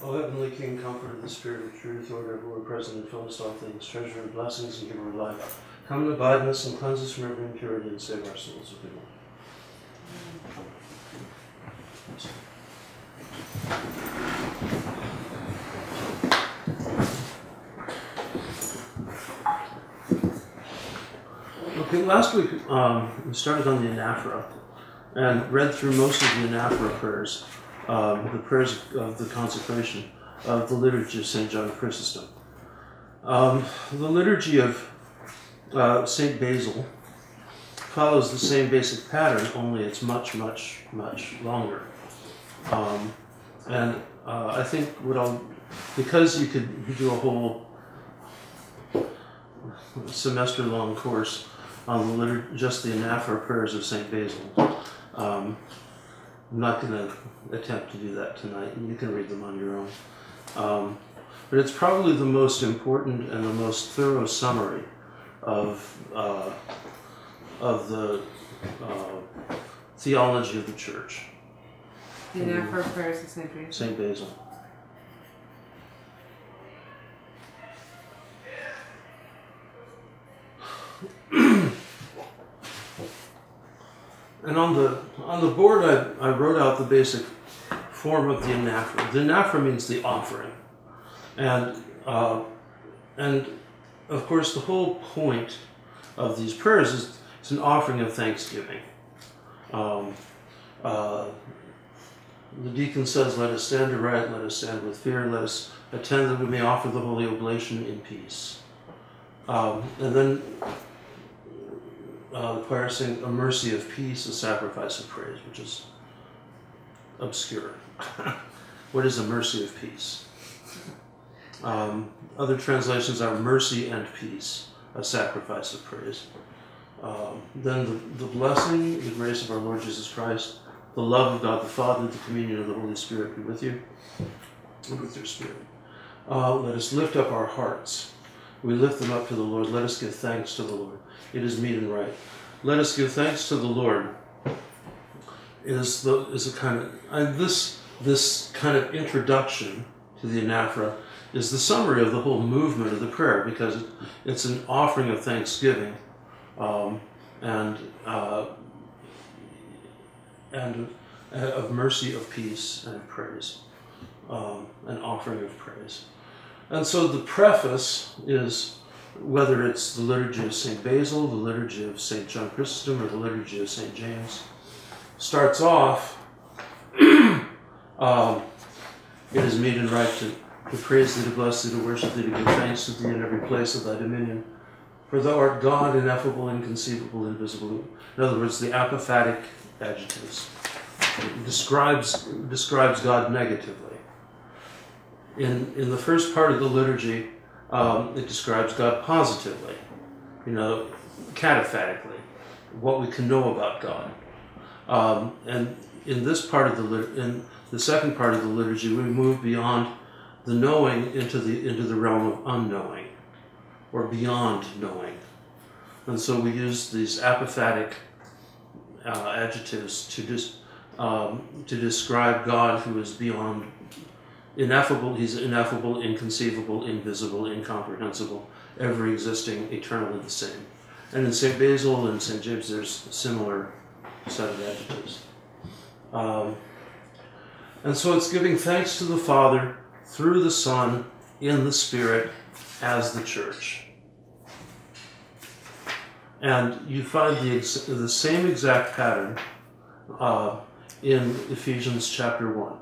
O heavenly King, comfort of the Spirit of truth, Lord, everywhere present and fill us all things, treasure and blessings and giver of life. Come and abide in us and cleanse us from every impurity and save our souls with thee. Okay, last week we started on the Anaphora and read through most of the Anaphora prayers, the prayers of the consecration of the liturgy of St. John Chrysostom. The liturgy of St. Basil follows the same basic pattern, only it's much, much, much longer. I think because you could do a whole semester-long course on just the Anaphora prayers of St. Basil. I'm not going to attempt to do that tonight. You can read them on your own. But it's probably the most important and the most thorough summary of the theology of the Church. The Anaphora prayers of St. Basil. St. Basil. And on the board, I wrote out the basic form of the Anaphora. The Anaphora means the offering, and of course the whole point of these prayers is it's an offering of thanksgiving. The deacon says, "Let us stand aright, let us stand with fear, let us attend that we may offer the holy oblation in peace." And then the choir sing "A mercy of peace, a sacrifice of praise," which is obscure. What is a mercy of peace? Other translations are mercy and peace, a sacrifice of praise. Then the blessing, the grace of our Lord Jesus Christ, the love of God the Father, the communion of the Holy Spirit be with you and with your spirit. Let us lift up our hearts. We lift them up to the Lord. Let us give thanks to the Lord. It is meet and right. Let us give thanks to the Lord. Is a kind of this kind of introduction to the Anaphora is the summary of the whole movement of the prayer, because it's an offering of thanksgiving and of mercy, of peace, and of praise, an offering of praise. And so the preface is, whether it's the liturgy of St. Basil, the liturgy of St. John Chrysostom, or the liturgy of St. James, starts off, it is meet and right to praise thee, to bless thee, to worship thee, to give thanks to thee in every place of thy dominion. For thou art God, ineffable, inconceivable, invisible. In other words, the apophatic adjectives. It describes God negatively. In the first part of the liturgy, it describes God positively, cataphatically, what we can know about God. And in this part of in the second part of the liturgy, we move beyond the knowing into the realm of unknowing, or beyond knowing. And so we use these apophatic adjectives to describe God, who is beyond. Ineffable, he's ineffable, inconceivable, invisible, incomprehensible, ever existing, eternally the same. And in St. Basil and St. James, there's a similar set of adjectives. And so it's giving thanks to the Father, through the Son, in the Spirit, as the Church. And you find the same exact pattern in Ephesians chapter 1.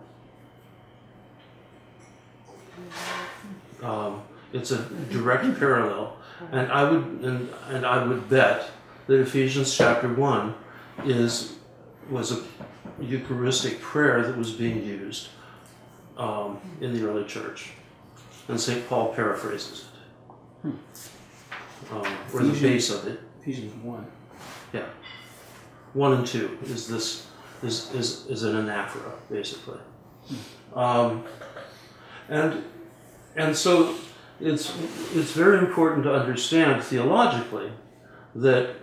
It's a direct parallel, and I would bet that Ephesians chapter 1 was a Eucharistic prayer that was being used in the early church, and St. Paul paraphrases it, or the base of it. Ephesians 1. Yeah, 1 and 2 is an anaphora, basically, and so it's very important to understand theologically that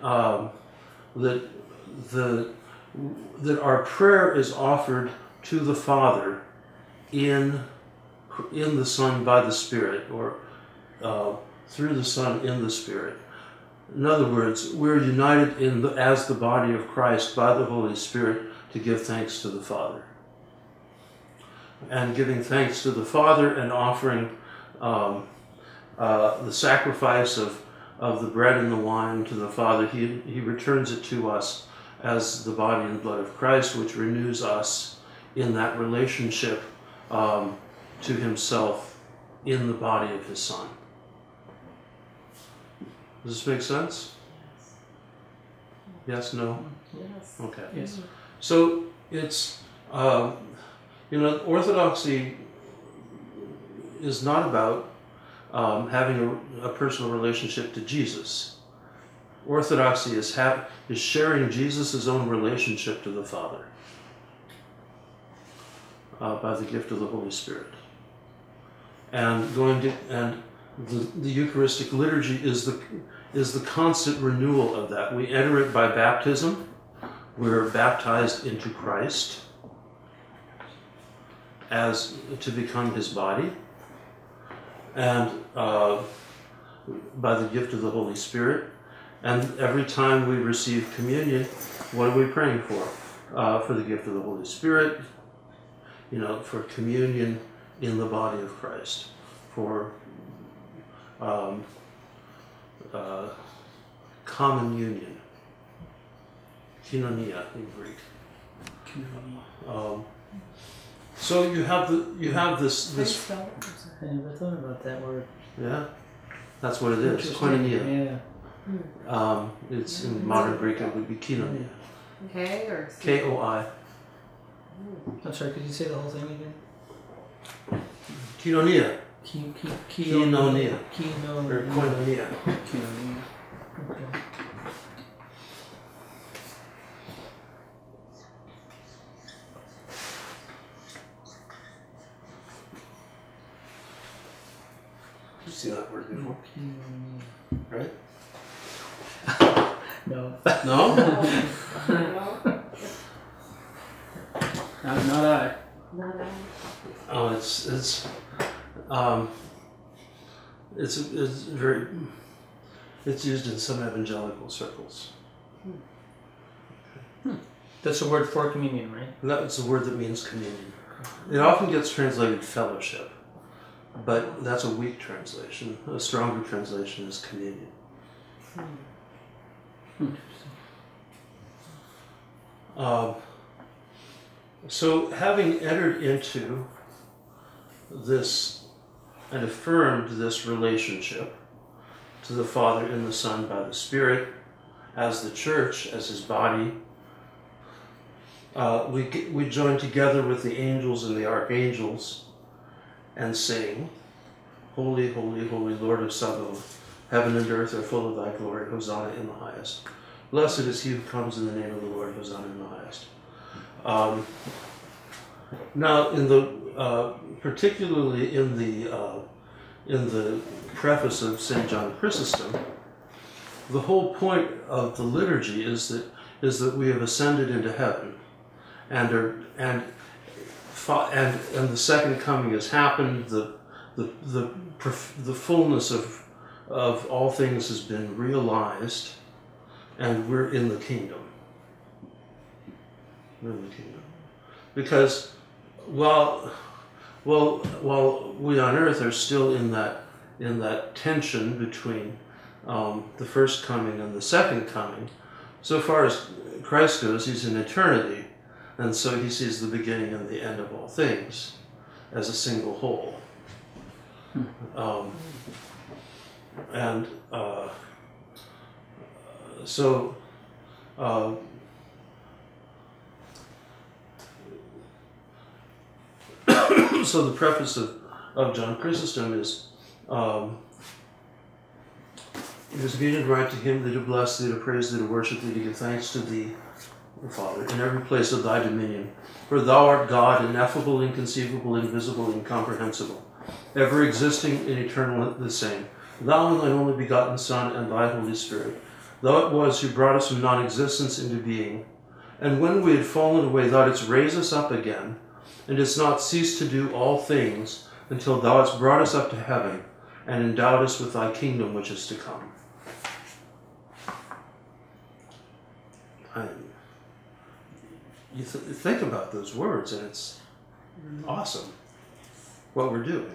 that our prayer is offered to the Father in in the Son by the Spirit, or through the Son in the Spirit. In other words, we're united as the body of Christ by the Holy Spirit to give thanks to the Father. And giving thanks to the Father and offering the sacrifice of the bread and the wine to the Father, he returns it to us as the body and blood of Christ, which renews us in that relationship to himself in the body of his Son. Does this make sense? Yes, no? Yes. Okay. Yes. So it's, Orthodoxy is not about having a personal relationship to Jesus. Orthodoxy is sharing Jesus' own relationship to the Father by the gift of the Holy Spirit. And the Eucharistic liturgy is the constant renewal of that. We enter it by baptism. We're baptized into Christ as to become his body, and by the gift of the Holy Spirit. And every time we receive communion, what are we praying for? For the gift of the Holy Spirit, for communion in the body of Christ, for common union, koinonia in Greek. So you have this. I never thought about that word. Yeah, that's what it is. Koinonia. Yeah. It's in modern Greek. It would be koinonia. K or C? K-O-I. I'm sorry. Could you say the whole thing again? Koinonia. Koinonia. Or koinonia. Koinonia. Okay. You've seen that word before, right? No. No? Not I. Not I. Oh, it's used in some evangelical circles. That's a word for communion, right? That's a word that means communion. It often gets translated fellowship, but that's a weak translation. A stronger translation is communion. So having entered into this and affirmed this relationship to the Father and the Son by the Spirit, as the Church, as his body, we join together with the angels and the archangels and sing, Holy, holy, holy, Lord of Sabaoth, heaven and earth are full of thy glory, Hosanna in the highest. Blessed is he who comes in the name of the Lord, Hosanna in the highest. Now, in the particularly in the preface of St. John Chrysostom, the whole point of the liturgy is that we have ascended into heaven, and the second coming has happened. The fullness of all things has been realized, and we're in the kingdom. We're in the kingdom. Because while we on earth are still in that tension between the first coming and the second coming, so far as Christ goes, he's in eternity, and so he sees the beginning and the end of all things as a single whole. So the preface of John Chrysostom is, it is meet and right to him that to bless thee, to praise thee, to worship thee, to give thanks to thee, O Father, in every place of thy dominion. For thou art God, ineffable, inconceivable, invisible, incomprehensible, ever existing and eternal the same. Thou and thine only begotten Son and thy Holy Spirit. Thou it was who brought us from non-existence into being. And when we had fallen away, thou didst raise us up again, and didst not cease to do all things until thou hast brought us up to heaven and endowed us with thy kingdom which is to come. You think about those words, and it's awesome what we're doing.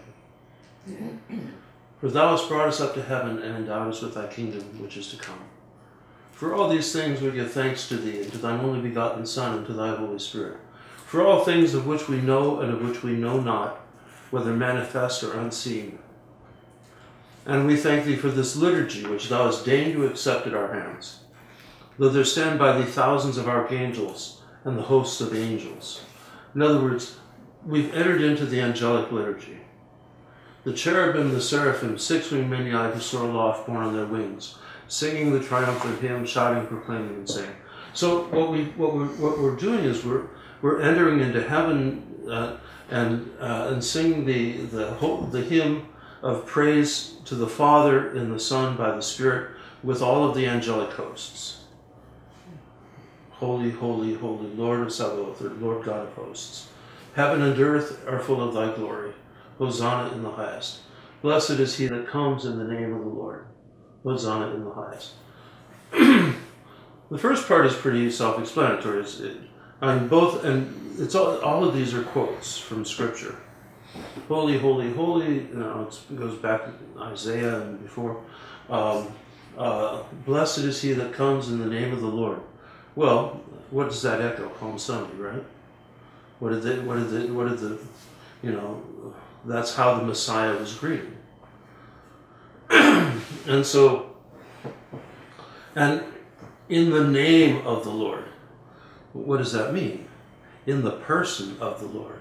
For thou hast brought us up to heaven and endowed us with thy kingdom which is to come. For all these things we give thanks to thee, and to thine only begotten Son, and to thy Holy Spirit. For all things of which we know and of which we know not, whether manifest or unseen. And we thank thee for this liturgy which thou hast deigned to accept at our hands, though there stand by thee thousands of archangels and the hosts of angels. In other words, we've entered into the angelic liturgy. The cherubim, the seraphim, 6-winged Minyae who soar aloft, borne on their wings, singing the triumphant hymn, shouting, proclaiming, and saying. So what we're doing is we're entering into heaven and singing the hymn of praise to the Father and the Son by the Spirit with all of the angelic hosts. Holy, holy, holy, Lord of Sabaoth, or Lord God of hosts. Heaven and earth are full of thy glory. Hosanna in the highest. Blessed is he that comes in the name of the Lord. Hosanna in the highest. The first part is pretty self-explanatory. All of these are quotes from Scripture. Holy, holy, holy. It goes back to Isaiah and before. Blessed is he that comes in the name of the Lord. Well, what does that echo? Palm Sunday, right? That's how the Messiah was greeted. And in the name of the Lord, what does that mean? In the person of the Lord.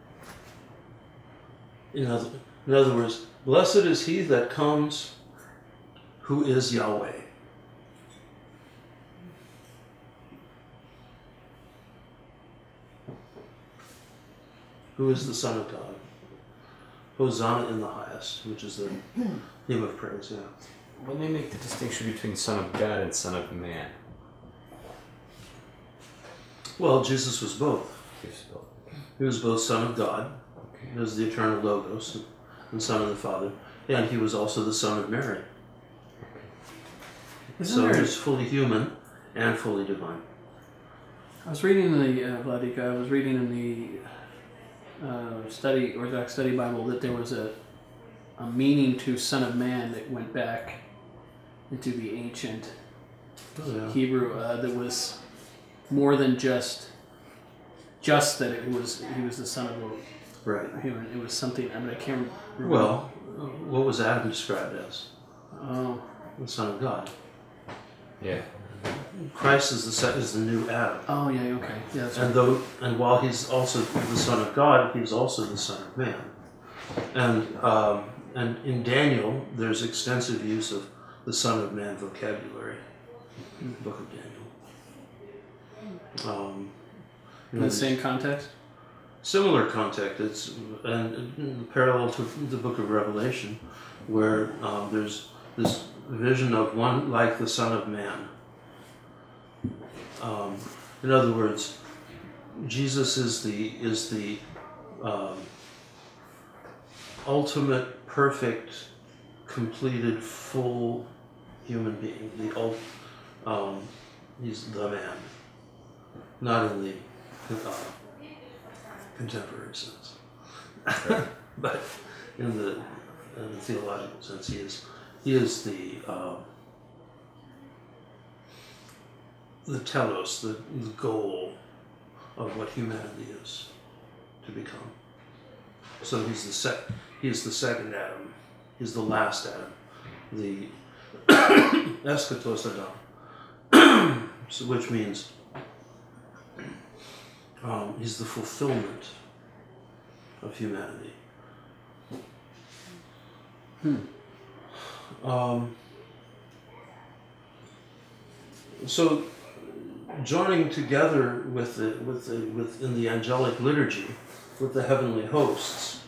In other words, blessed is he that comes who is Yahweh. Who is the Son of God. Hosanna in the highest, which is the hymn of praise, yeah. When they make the distinction between Son of God and Son of Man? Well, Jesus was both. He was both Son of God, okay. He was the eternal Logos, and Son of the Father, and he was also the Son of Mary. So he was fully human and fully divine. I was reading in the Orthodox Study Bible that there was a meaning to Son of Man that went back into the ancient Hebrew that was more than just that he was the son of a human. It was something. I can't remember. Well, what was Adam described as? Oh, The Son of God. Yeah. Christ is the new Adam. Oh yeah, okay, yeah. That's right. And while he's also the Son of God, he's also the Son of Man. And in Daniel, there's extensive use of the Son of Man vocabulary in the book of Daniel. In the same context? Similar context. And parallel to the book of Revelation, where there's this vision of one like the Son of Man. In other words, Jesus is the ultimate, perfect, completed, full human being. He's the man, not in the contemporary sense, but in the theological sense, he is the telos, the goal of what humanity is to become. So he's the second Adam. He's the last Adam. The eschatos Adam, which means he's the fulfillment of humanity. So joining together in the angelic liturgy with the heavenly hosts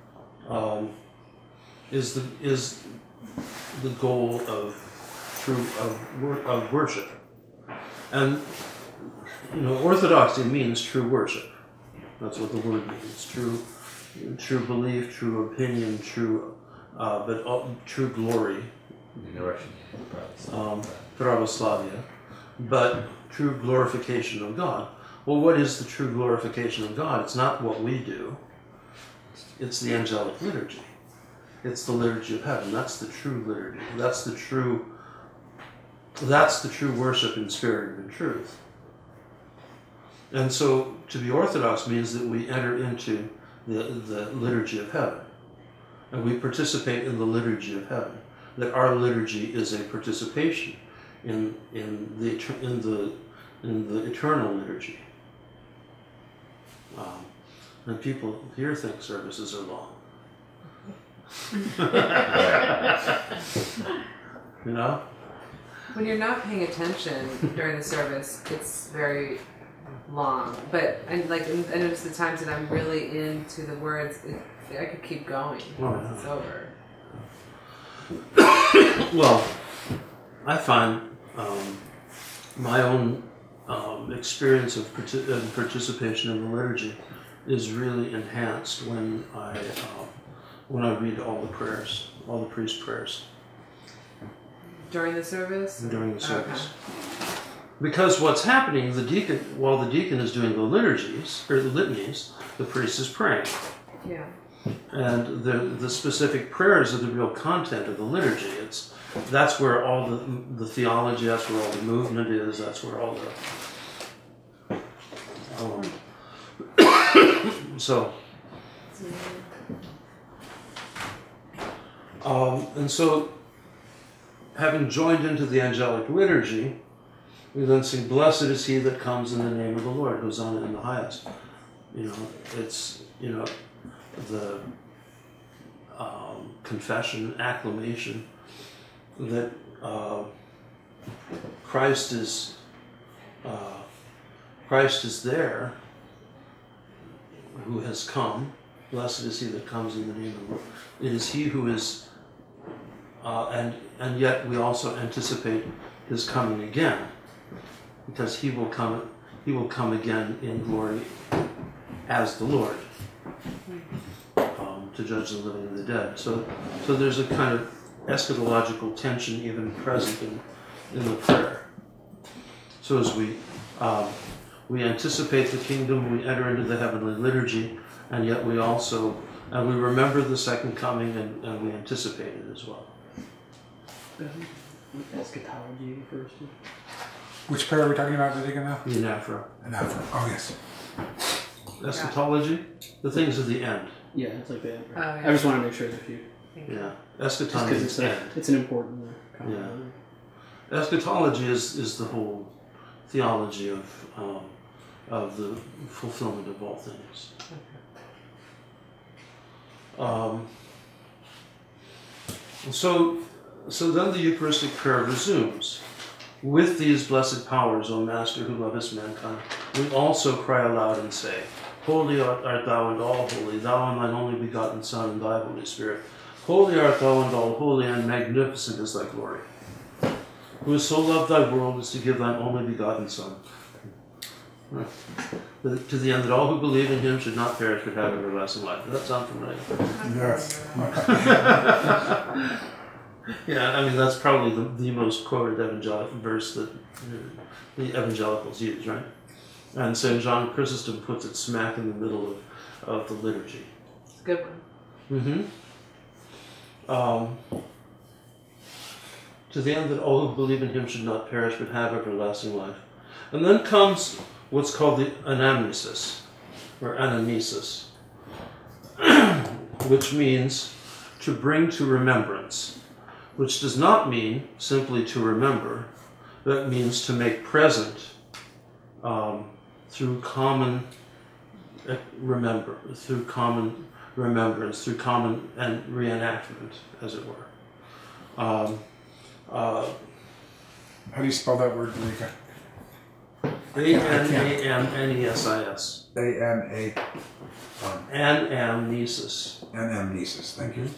is the goal of worship. And orthodoxy means true worship. That's what the word means. true belief, true opinion, true glory, pravoslavia, but true glorification of God. Well, what is the true glorification of God? It's not what we do. It's the angelic liturgy. It's the liturgy of heaven. That's the true liturgy. That's the true worship in spirit and in truth. And so to be Orthodox means that we enter into the liturgy of heaven. And we participate in the liturgy of heaven. That our liturgy is a participation in the eternal liturgy. And people here think services are long. You know? When you're not paying attention during the service, it's very long. But I notice the times that I'm really into the words, I could keep going. It's over. Well, I find my own experience of participation in the liturgy is really enhanced when I read all the prayers, all the priest prayers. During the service? During the service. Okay. Because what's happening, while the deacon is doing the liturgies, or the litanies, the priest is praying. Yeah. And the specific prayers are the real content of the liturgy. That's where all the theology, that's where all the movement is, that's where all the... and so, having joined into the angelic liturgy, we then sing, "Blessed is he that comes in the name of the Lord," Hosanna in the highest. It's, the confession, acclamation that Christ is there, who has come. Blessed is he that comes in the name of the Lord. It is he who is, and yet we also anticipate his coming again, because he will come again in glory as the Lord, to judge the living and the dead. So there's a kind of eschatological tension even present in the prayer. So as we anticipate the kingdom, we enter into the heavenly liturgy, and yet we also we remember the second coming, and we anticipate it as well. Eschatology refers to. Which prayer are we talking about again now? The Anaphora. Anaphora. Oh, yes. Eschatology, the things of the end. Yeah, it's like that. Oh, yeah. I just want to make sure that you. Yeah, eschatology is the end. It's an important Yeah, eschatology is the whole theology of the fulfillment of all things. So then the Eucharistic prayer resumes. With these blessed powers, O Master, who lovest mankind, we also cry aloud and say, Holy art thou and all holy, thou and thine only begotten Son and thy Holy Spirit. Holy art thou and all holy, and magnificent is thy glory. Who has so loved thy world as to give thine only begotten Son, to the end that all who believe in him should not perish but have everlasting life. Does that sound familiar? Yes. Yeah, I mean, that's probably the most quoted evangelical verse that the evangelicals use, right? And St. John Chrysostom puts it smack in the middle of the liturgy. It's a good one. To the end that all who believe in him should not perish but have everlasting life. And then comes what's called the anamnesis, or anamnesis, which means to bring to remembrance, which does not mean simply to remember, but means to make present through common remembrance, through common and reenactment, as it were. How do you spell that word, Rika? Anamnesis. Anamnesis. Anamnesis, thank you.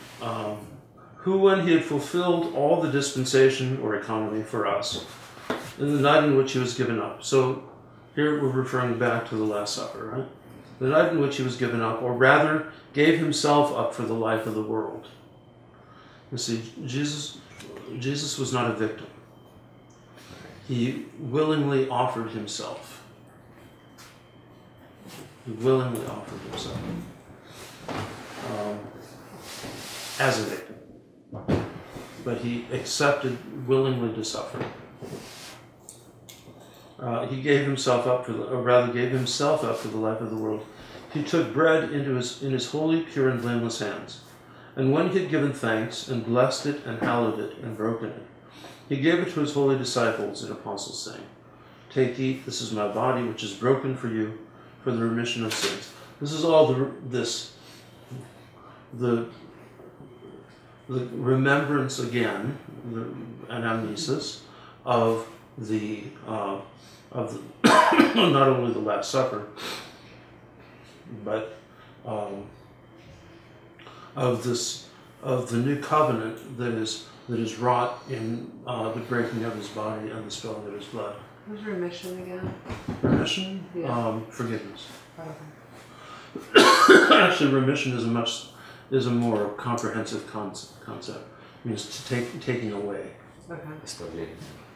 Who, when he had fulfilled all the dispensation or economy for us, in the night in which he was given up. So here we're referring back to the Last Supper, right? The night in which he was given up, or rather gave himself up for the life of the world. You see, Jesus was not a victim. He willingly offered himself. He willingly offered himself as a victim. But he accepted willingly to suffer. He gave himself up for gave himself up for the life of the world. He took bread in his holy, pure, and blameless hands. And when he had given thanks, and blessed it, and hallowed it, and broken it, he gave it to his holy disciples and apostles, saying, "Take, eat, this is my body, which is broken for you, for the remission of sins." This is all the remembrance again, the anamnesis of the not only the Last Supper, but of the new covenant that is wrought in the breaking of his body and the spilling of his blood. What's remission again? Remission, Yeah. Forgiveness. Okay. Actually, remission is a more comprehensive concept. It means taking away. Okay.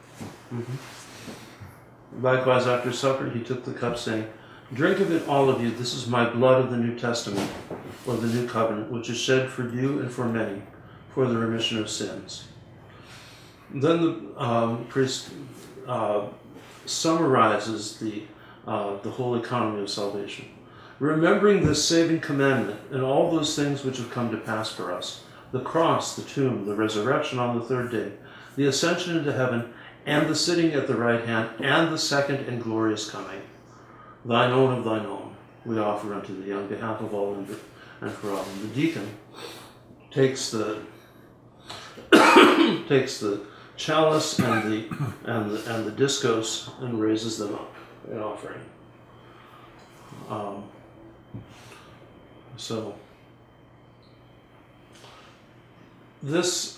Likewise, after supper, he took the cup, saying, "Drink of it, all of you. This is my blood of the New Testament, or the New Covenant, which is shed for you and for many, for the remission of sins." Then the priest summarizes the whole economy of salvation. "Remembering this saving commandment and all those things which have come to pass for us, the cross, the tomb, the resurrection on the third day, the ascension into heaven, and the sitting at the right hand, and the second and glorious coming. Thine own of thine own, we offer unto thee on behalf of all and for all." And the deacon takes the chalice and the discos and raises them up in offering. So this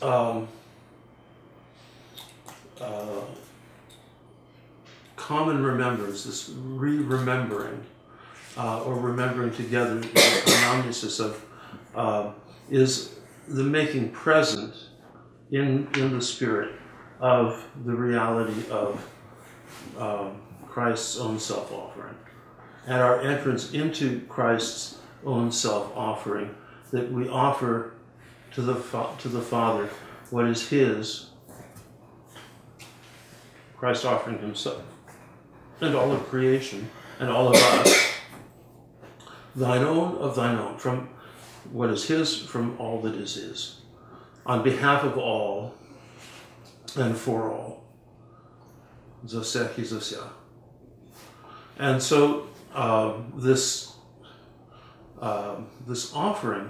common remembrance, this remembering or remembering together, the anamnesis of is the making present in the spirit of the reality of Christ's own self-offering, and our entrance into Christ's own self-offering, that we offer to the Father what is His, Christ offering Himself, and all of creation, and all of us, thine own of thine own, from what is His, from all that is His, on behalf of all, and for all. Zoseh Zoseh. And so this offering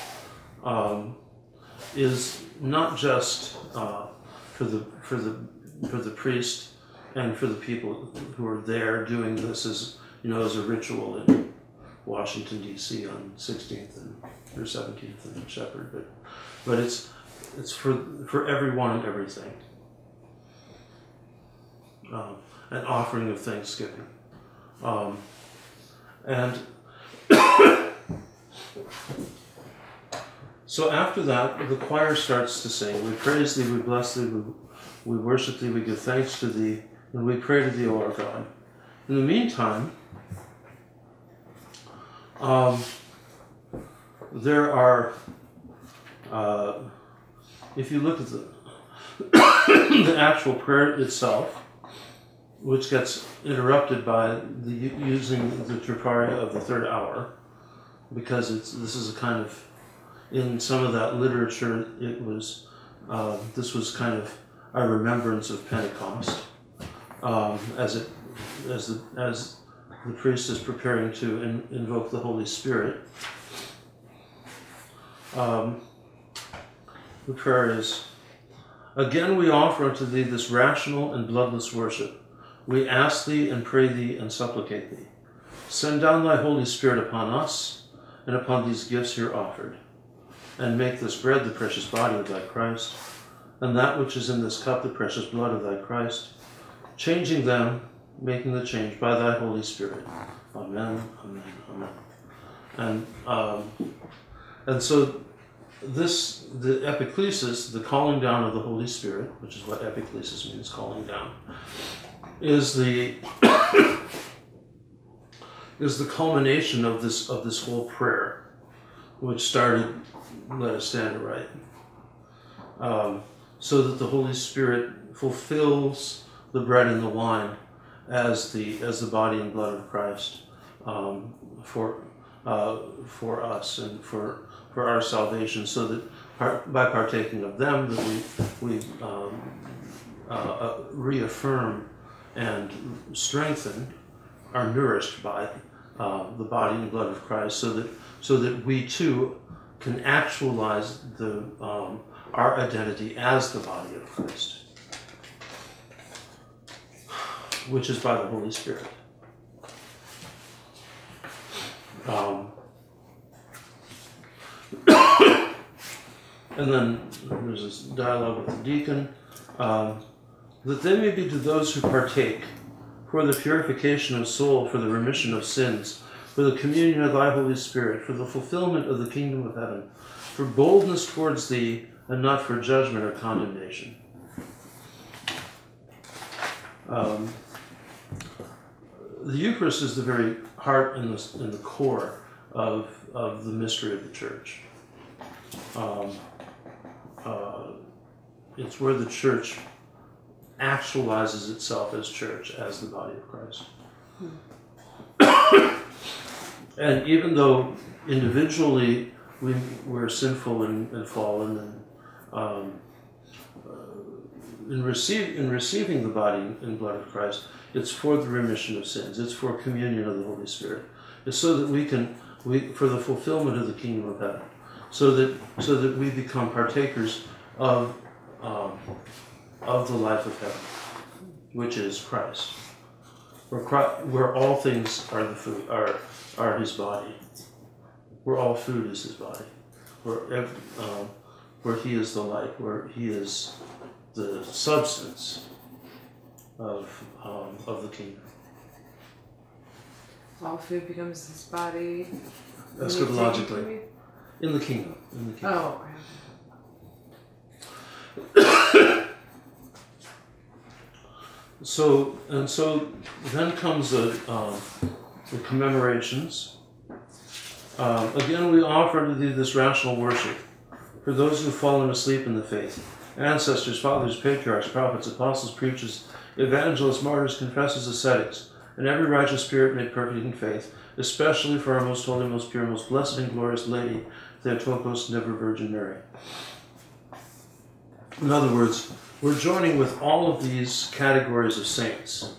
is not just for the priest and for the people who are there doing this as a ritual in Washington D.C. on 16th or 17th and Shepherd, but it's for everyone and everything. An offering of thanksgiving. And so after that, the choir starts to sing. We praise thee, we bless thee, we worship thee, we give thanks to thee, and we pray to thee, O our God. In the meantime, there are, if you look at the actual prayer itself, which gets interrupted by the using the Troparia of the third hour, because this is a kind of, in some of that literature, it was this was kind of a remembrance of Pentecost, as the priest is preparing to invoke the Holy Spirit. The prayer is, "Again we offer unto thee this rational and bloodless worship. We ask thee and pray thee and supplicate thee. Send down thy Holy Spirit upon us and upon these gifts here offered, and make this bread the precious body of thy Christ, and that which is in this cup the precious blood of thy Christ, changing them, making the change by thy Holy Spirit. Amen, amen, amen. And so the epiclesis, the calling down of the Holy Spirit, which is what epiclesis means, calling down, is the culmination of this whole prayer, which started, let us stand aright, so that the Holy Spirit fulfills the bread and the wine as the body and blood of Christ for us and for our salvation, so that by partaking of them that we reaffirm and strengthen, are nourished by the body and blood of Christ, so that we too can actualize our identity as the body of Christ, which is by the Holy Spirit. And then there's this dialogue with the deacon, that they may be to those who partake, for the purification of soul, for the remission of sins, for the communion of thy Holy Spirit, for the fulfillment of the kingdom of heaven, for boldness towards thee, and not for judgment or condemnation. The Eucharist is the very heart and the core of the mystery of the Church. It's where the Church actualizes itself as Church, as the body of Christ. And even though individually we're sinful and fallen, and in receiving the body and blood of Christ, it's for the remission of sins. It's for communion of the Holy Spirit. It's so that for the fulfillment of the kingdom of heaven, so that we become partakers of the life of heaven, which is Christ, where all things are the food, are His body, where all food is His body, where He is the light, where He is the substance of the kingdom. All food becomes His body. Eschatologically, in the kingdom. Oh. So then comes the commemorations. Again, we offer to thee this rational worship for those who have fallen asleep in the faith, ancestors, fathers, patriarchs, prophets, apostles, preachers, evangelists, martyrs, confessors, ascetics, and every righteous spirit made perfect in faith, especially for our most holy, most pure, most blessed and glorious Lady, Theotokos and ever Virgin Mary. In other words, we're joining with all of these categories of saints.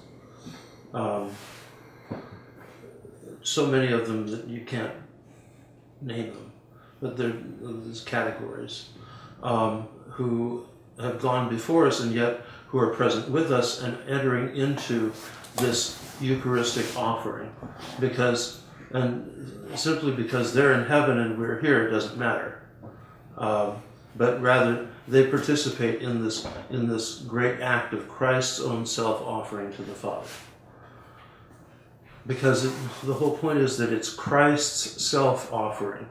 So many of them that you can't name them, but they're these categories who have gone before us and yet who are present with us and entering into this Eucharistic offering, simply because they're in heaven and we're here, it doesn't matter. But rather, they participate in this great act of Christ's own self-offering to the Father. Because the whole point is that it's Christ's self-offering.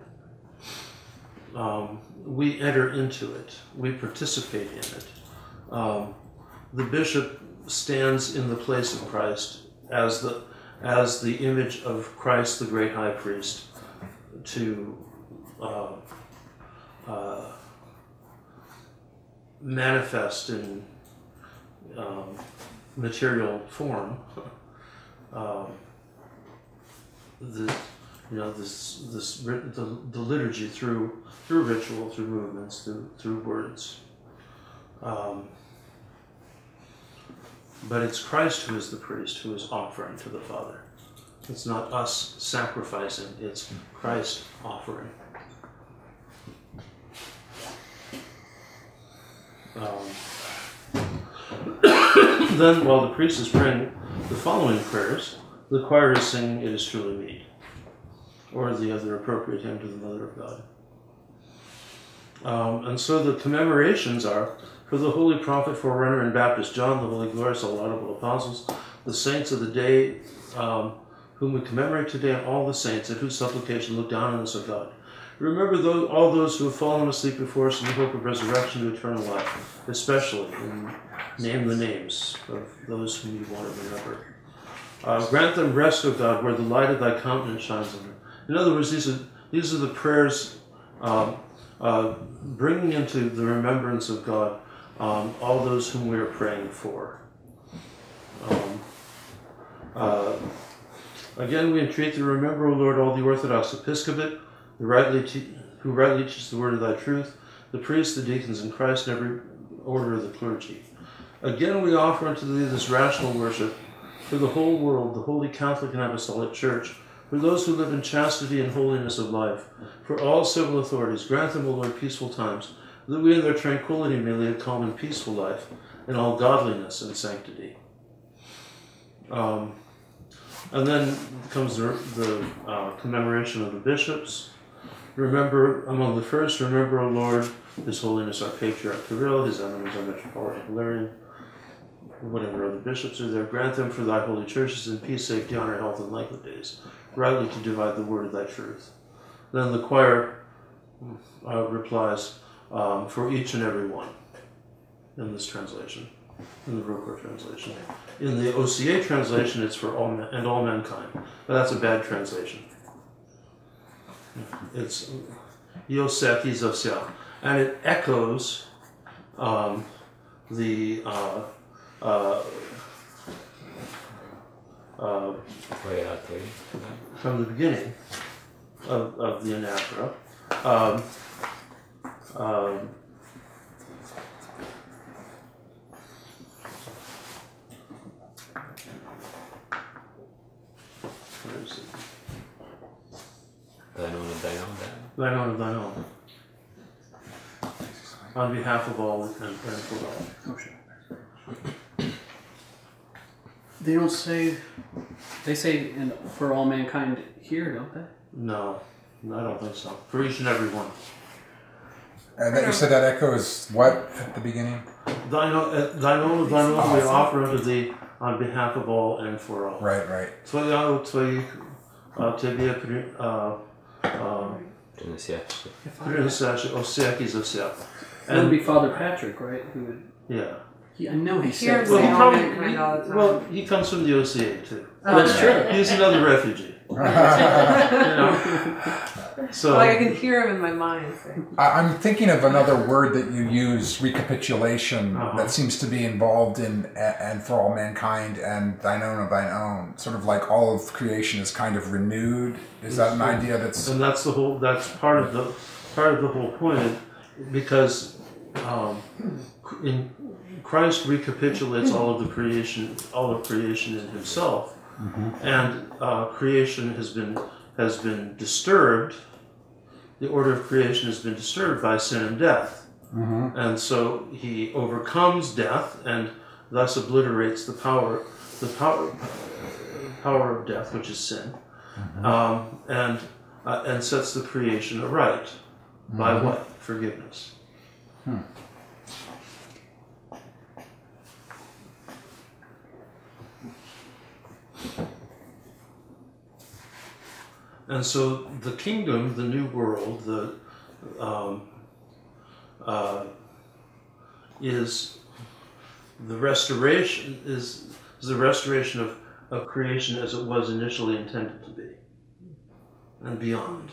We enter into it. We participate in it. The bishop stands in the place of Christ as the image of Christ, the great high priest, to manifest in material form the liturgy through ritual, through movements, through words. But it's Christ who is the priest, who is offering to the Father. It's not us sacrificing, it's Christ offering. Then, while the priest is praying the following prayers, the choir is singing "It is truly meet," or the other appropriate hymn to the Mother of God. And so the commemorations are For the holy prophet, forerunner, and Baptist John, the holy, glorious, all laudable apostles, the saints of the day, whom we commemorate today, and all the saints at whose supplication look down on us, O God. Remember all those who have fallen asleep before us in the hope of resurrection to eternal life, especially, and name the names of those whom you want to remember. Grant them rest, O God, where the light of thy countenance shines on them. In other words, these are the prayers bringing into the remembrance of God all those whom we are praying for. Again, we entreat thee to remember, O Lord, all the Orthodox episcopate, who rightly teaches the word of thy truth, the priests, the deacons in Christ, and every order of the clergy. Again, we offer unto thee this rational worship for the whole world, the Holy Catholic and Apostolic Church, for those who live in chastity and holiness of life, for all civil authorities. Grant them, O Lord, peaceful times, that we in their tranquility may lead a calm and peaceful life, in all godliness and sanctity. And then comes the commemoration of the bishops. Remember, among the first, remember, O Lord, His Holiness our Patriarch Kirill, His Eminence our Metropolitan Hilarion, whatever other bishops are there. Grant them for thy holy churches in peace, safety, honor, health, and length of days, rightly to divide the word of thy truth. Then the choir replies, for each and every one, in this translation, in the Roquefort translation. In the OCA translation, it's for all men and all mankind, but that's a bad translation. It's Yosef Izosia, and it echoes from the beginning of the Anaphora. Where is it? Thine own of thine own. On behalf of all and for all. Oh, sure. They don't say. They say for all mankind here, don't they? No, I don't think so. For each and every one. And that you said that echoes what at the beginning? Thine own of thine own we offer unto thee on behalf of all and for all. Right, right. That would be Father Patrick, right? Who would? Yeah. I know he said. Well, he comes from the OCA too. That's true. He's another refugee. So I can hear him in my mind. I'm thinking of another word that you use, recapitulation, that seems to be involved in and for all mankind and thine own of thine own. Sort of like all of creation is kind of renewed. Is that an idea that's? And that's the whole. That's part of the whole point, because in Christ recapitulates all of creation in Himself, and creation has been disturbed. The order of creation has been disturbed by sin and death, and so He overcomes death and thus obliterates the power of death, which is sin, and sets the creation aright by what? Forgiveness. And so the kingdom, the new world, is the restoration of creation as it was initially intended to be, and beyond.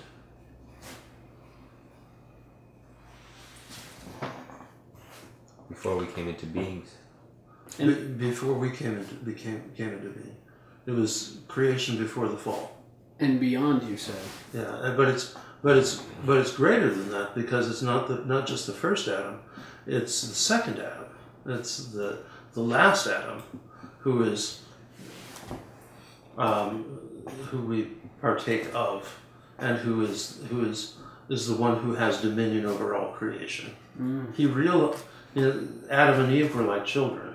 Before we came into beings. Before we came into being, it was creation before the fall. And beyond, you said. Yeah, but it's greater than that, because it's not just the first Adam, it's the second Adam. It's the last Adam, who we partake of, and who is the one who has dominion over all creation. Adam and Eve were like children.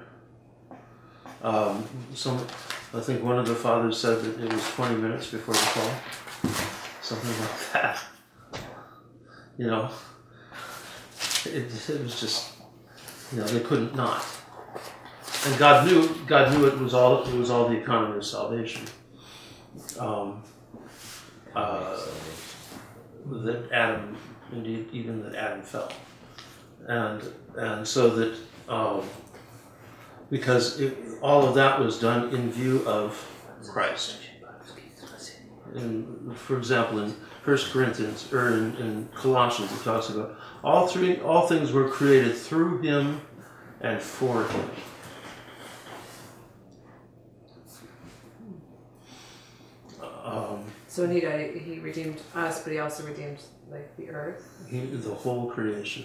I think one of the fathers said that it was 20 minutes before the fall, something like that. It was just they couldn't not. And God knew it was all the economy of salvation. That Adam, indeed, even that Adam fell, and so that because all of that was done in view of Christ. For example, in 1 Corinthians or in Colossians, it talks about all things were created through Him and for Him. So when he redeemed us, but he also redeemed like the earth. The whole creation,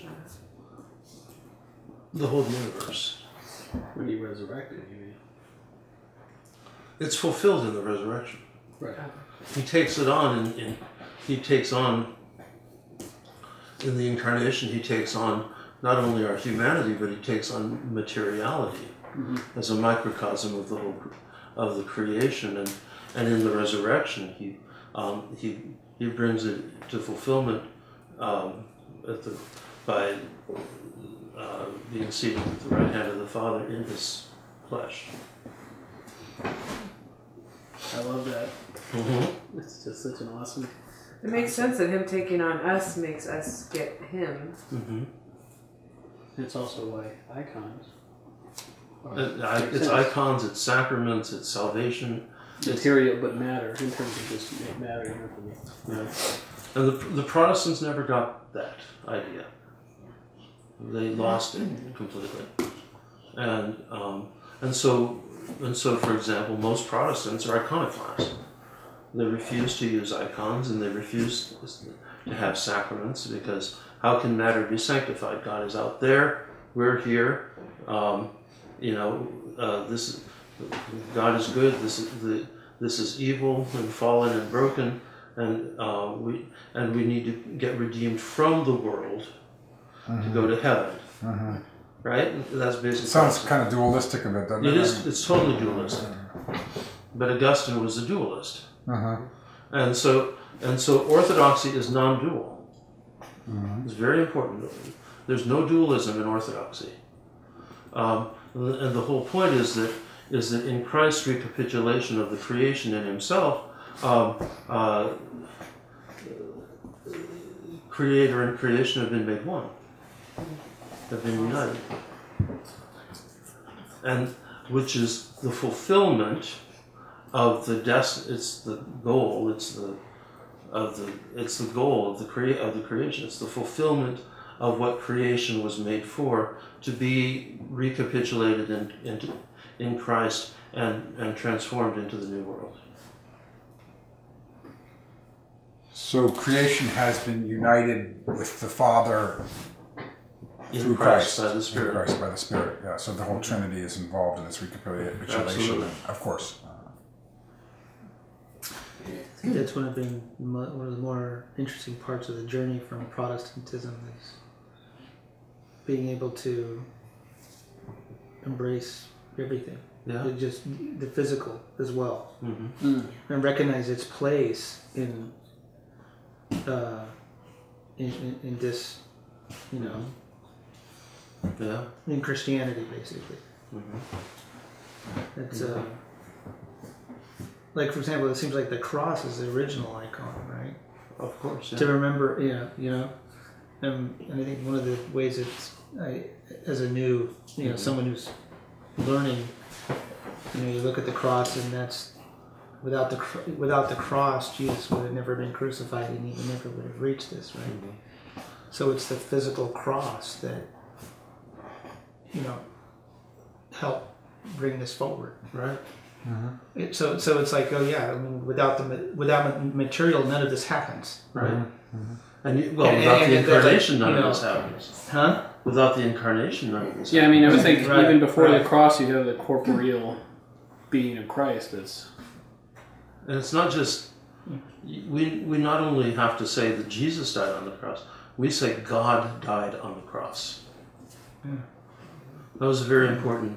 the whole universe. When he resurrected, you mean? It's fulfilled in the resurrection. Right. He takes it on in the incarnation. He takes on not only our humanity, but he takes on materiality as a microcosm of the whole of the creation, and in the resurrection, he brings it to fulfillment by being seated at the right hand of the Father in His flesh. I love that. It's just such an awesome. It makes sense that Him taking on us makes us get Him. It's also why icons. It's icons, it's sacraments, it's salvation. Material, but matter in terms of just matter. Yeah. And the Protestants never got that idea. They lost it completely. And so, for example, most Protestants are iconoclasts. They refuse to use icons and they refuse to have sacraments because how can matter be sanctified? God is out there, we're here. God is good. This is evil and fallen and broken, and we need to get redeemed from the world to go to heaven. Right? That's basically. Sounds kind of dualistic of it, doesn't it? It is. It's totally dualistic. But Augustine was a dualist, and so orthodoxy is non-dual. It's very important. There's no dualism in orthodoxy. And the whole point is that in Christ's recapitulation of the creation in Himself, Creator and creation have been made one, have been united, and which is the fulfillment of the It's the goal. It's the goal of the creation. It's the fulfillment of what creation was made for, to be recapitulated in Christ and transformed into the new world. So creation has been united with the Father through Christ by the Spirit. Christ by the Spirit. Yeah. So the whole Trinity is involved in this recapitulation. Absolutely. Of course. I think that's one of the more interesting parts of the journey from Protestantism is being able to embrace everything. Yeah. Just the physical as well. Mm-hmm. And recognize its place in this, in Christianity, basically. It's like, for example, it seems like the cross is the original icon, right? Of course, yeah. To remember, and I think one of the ways as a new, someone who's learning, you look at the cross, and that's without the cross, Jesus would have never been crucified, and he never would have reached this, right? So it's the physical cross that help bring this forward, right? So it's like, without material, none of this happens, right? And without the incarnation, none of this happens. Huh? Without the incarnation, none of this happens. Yeah, I mean, I would think even before the cross, you have the corporeal being of Christ. And it's not just, we not only have to say that Jesus died on the cross, we say God died on the cross. That was very important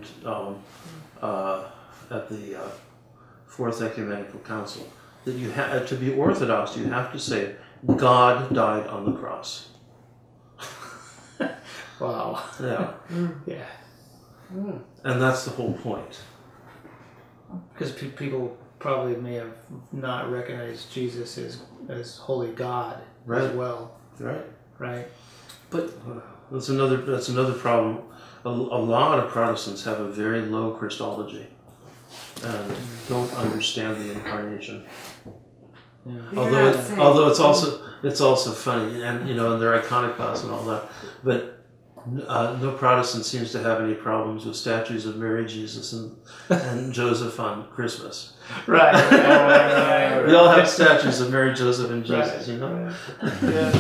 at the Fourth Ecumenical Council. That you to be Orthodox, you have to say God died on the cross. Wow. Yeah. Yeah. And that's the whole point. Because people probably may have not recognized Jesus as holy God as well. Right. Right. But That's another problem. A lot of Protestants have a very low Christology and don't understand the incarnation. Yeah. Although it's also funny, and and they're iconoclasts and all that, but no Protestant seems to have any problems with statues of Mary, Jesus, and Joseph on Christmas. Right. We all have statues of Mary, Joseph, and Jesus. Yeah.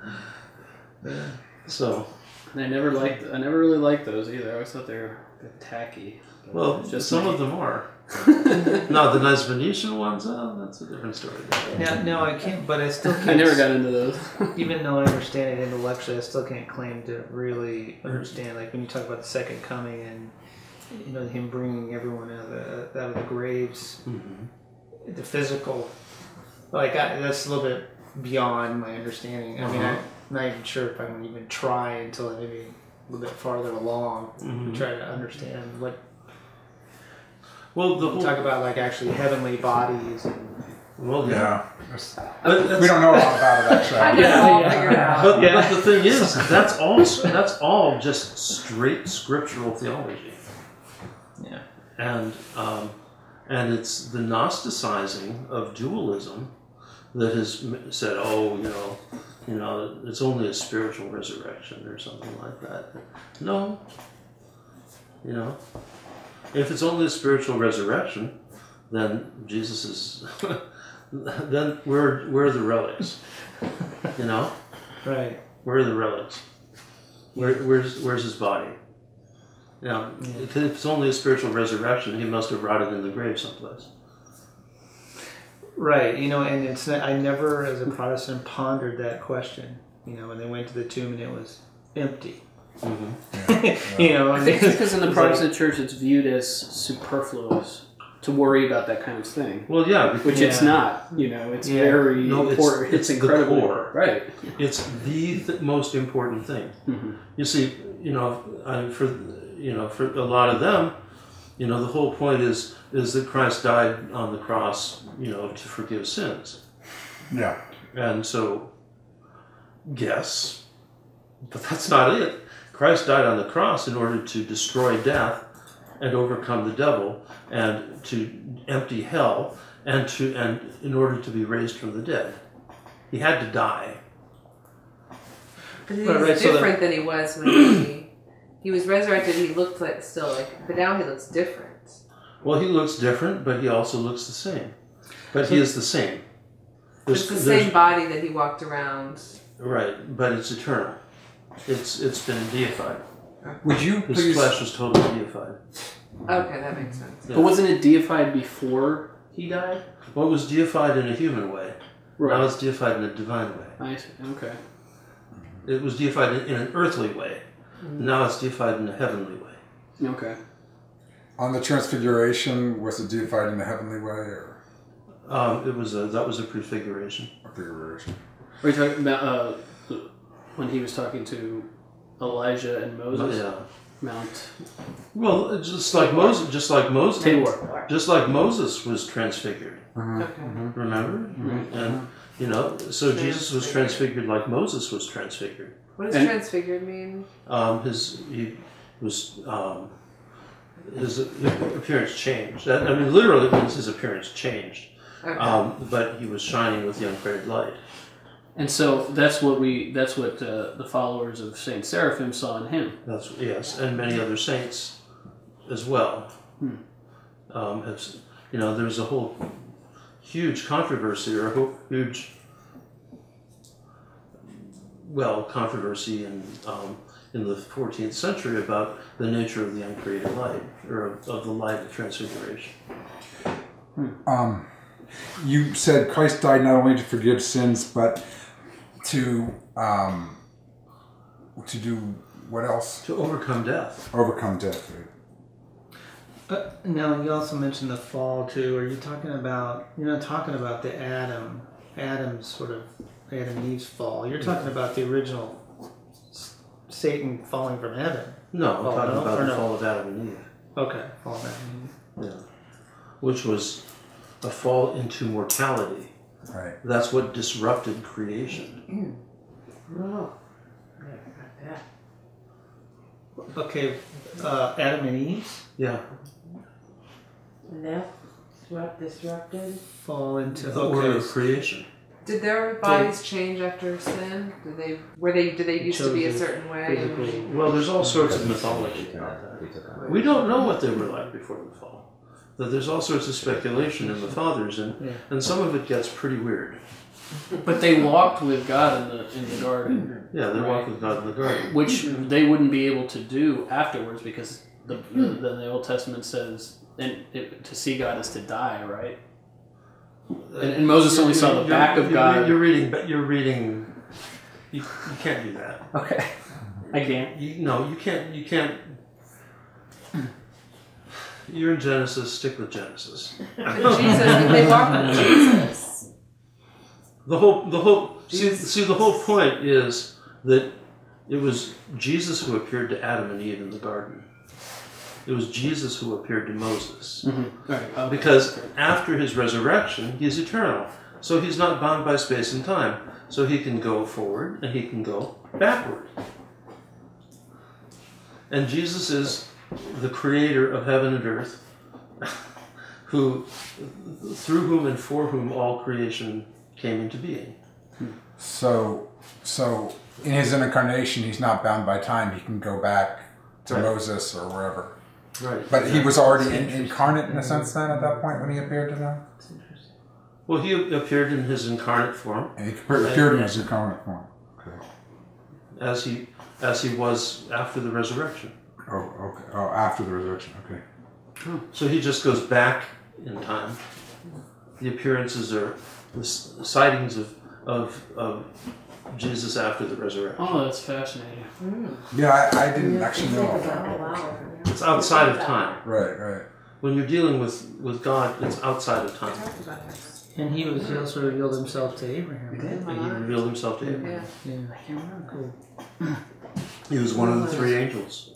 So. I never really liked those either. I always thought they were a bit tacky. Well, just some of them are. No, the nice Venetian ones, that's a different story. No, I can't, but I still can't. I never got into those. Even though I understand it intellectually, I still can't claim to really understand. Like when you talk about the second coming and him bringing everyone out of the graves, the physical, that's a little bit beyond my understanding. I mean, I'm not even sure if I can even try until I maybe a little bit farther along to try to understand what. Well, talk about actually heavenly bodies. Well, yeah. We don't know a lot about it actually. But the thing is, that's all just straight scriptural theology. Yeah. And it's the Gnosticizing of dualism that has said, it's only a spiritual resurrection or something like that. No. If it's only a spiritual resurrection, then Jesus is. Then where are the relics? Right. Where are the relics? Where's his body? If it's only a spiritual resurrection, he must have rotted in the grave someplace. Right. And it's not, I never, as a Protestant, pondered that question. When they went to the tomb and it was empty. I think it's because in the Protestant church it's viewed as superfluous to worry about that kind of thing. Well, yeah, which it's not. It's very important. It's incredible, the core. Right? It's the most important thing. You see, for a lot of them, the whole point is that Christ died on the cross, to forgive sins. Yeah, and so yes, but that's not it. Christ died on the cross in order to destroy death and overcome the devil and to empty hell and in order to be raised from the dead. He had to die. But he's different than he was when he was resurrected. He looked but now he looks different. Well, he looks different, but he also looks the same. But he is the same. It's the same body that he walked around. Right, but it's eternal. It's been deified. Would you His flesh was totally deified. Okay, that makes sense. Yeah. But wasn't it deified before he died? Well, it was deified in a human way. Right. Now it's deified in a divine way. I see. Okay. It was deified in an earthly way. Now it's deified in a heavenly way. Okay. On the Transfiguration, was it deified in a heavenly way, or? That was a prefiguration. A prefiguration. Are you talking about when he was talking to Elijah and Moses? Yeah. Mount. Well, just like Moses was transfigured. Okay. Remember? And so Jesus was transfigured like Moses was transfigured. What does transfigured mean? His appearance changed. Literally it means his appearance changed. Okay. But he was shining with the uncreated light. And so that's what the followers of Saint Seraphim saw in him. Yes, and many other saints as well. There's a whole huge controversy, controversy in the 14th century about the nature of the uncreated light, or of the light of transfiguration. You said Christ died not only to forgive sins, but to do what else? To overcome death. Overcome death. Now, you also mentioned the fall too. Are you talking about? You're not talking about the Adam's sort of Adam and Eve's fall. You're talking about the original Satan falling from heaven. No, I'm talking no? about Or the no? fall of Adam and Eve. Okay, fall of Adam and Eve. Yeah. Which was a fall into mortality. Right. That's what disrupted creation. Oh. Okay, Adam and Eve Yeah. And that's what disrupted. fall into The order okay. of creation. Did their bodies change after sin? Did they used to be a Chose certain way? physically. Well, there's all sorts of mythology about that. We don't know what they were like before the fall. That there's all sorts of speculation in the fathers, and some of it gets pretty weird. But they walked with God in the garden. Yeah, they walk with God in the garden. Which they wouldn't be able to do afterwards because the Old Testament says to see God is to die, right? And Moses only saw the back of God. You're reading. You can't do that. Okay, I can't. You can't. You're in Genesis. Stick with Genesis. Jesus, they walked with Jesus. The whole point is that it was Jesus who appeared to Adam and Eve in the garden. It was Jesus who appeared to Moses. Mm-hmm. Right. Okay. Because after his resurrection, he's eternal. So he's not bound by space and time. So he can go forward and he can go backward. And Jesus is the creator of heaven and earth, through whom and for whom all creation came into being. So in his incarnation, he's not bound by time. He can go back to Moses or wherever. Right. But he was already incarnate in a sense then at that point when he appeared to them? Well, he appeared in his incarnate form. And he appeared in his incarnate form. Okay. As he was after the resurrection. Oh, okay. Oh, after the resurrection. Okay. So he just goes back in time. The appearances are the sightings of Jesus after the resurrection. Oh, that's fascinating. Yeah, I didn't actually know. Wow. It's outside of time. Right. When you're dealing with God, it's outside of time. And he also revealed himself to Abraham. Right? He revealed himself to him. Yeah. Yeah. Cool. He was one of the three angels.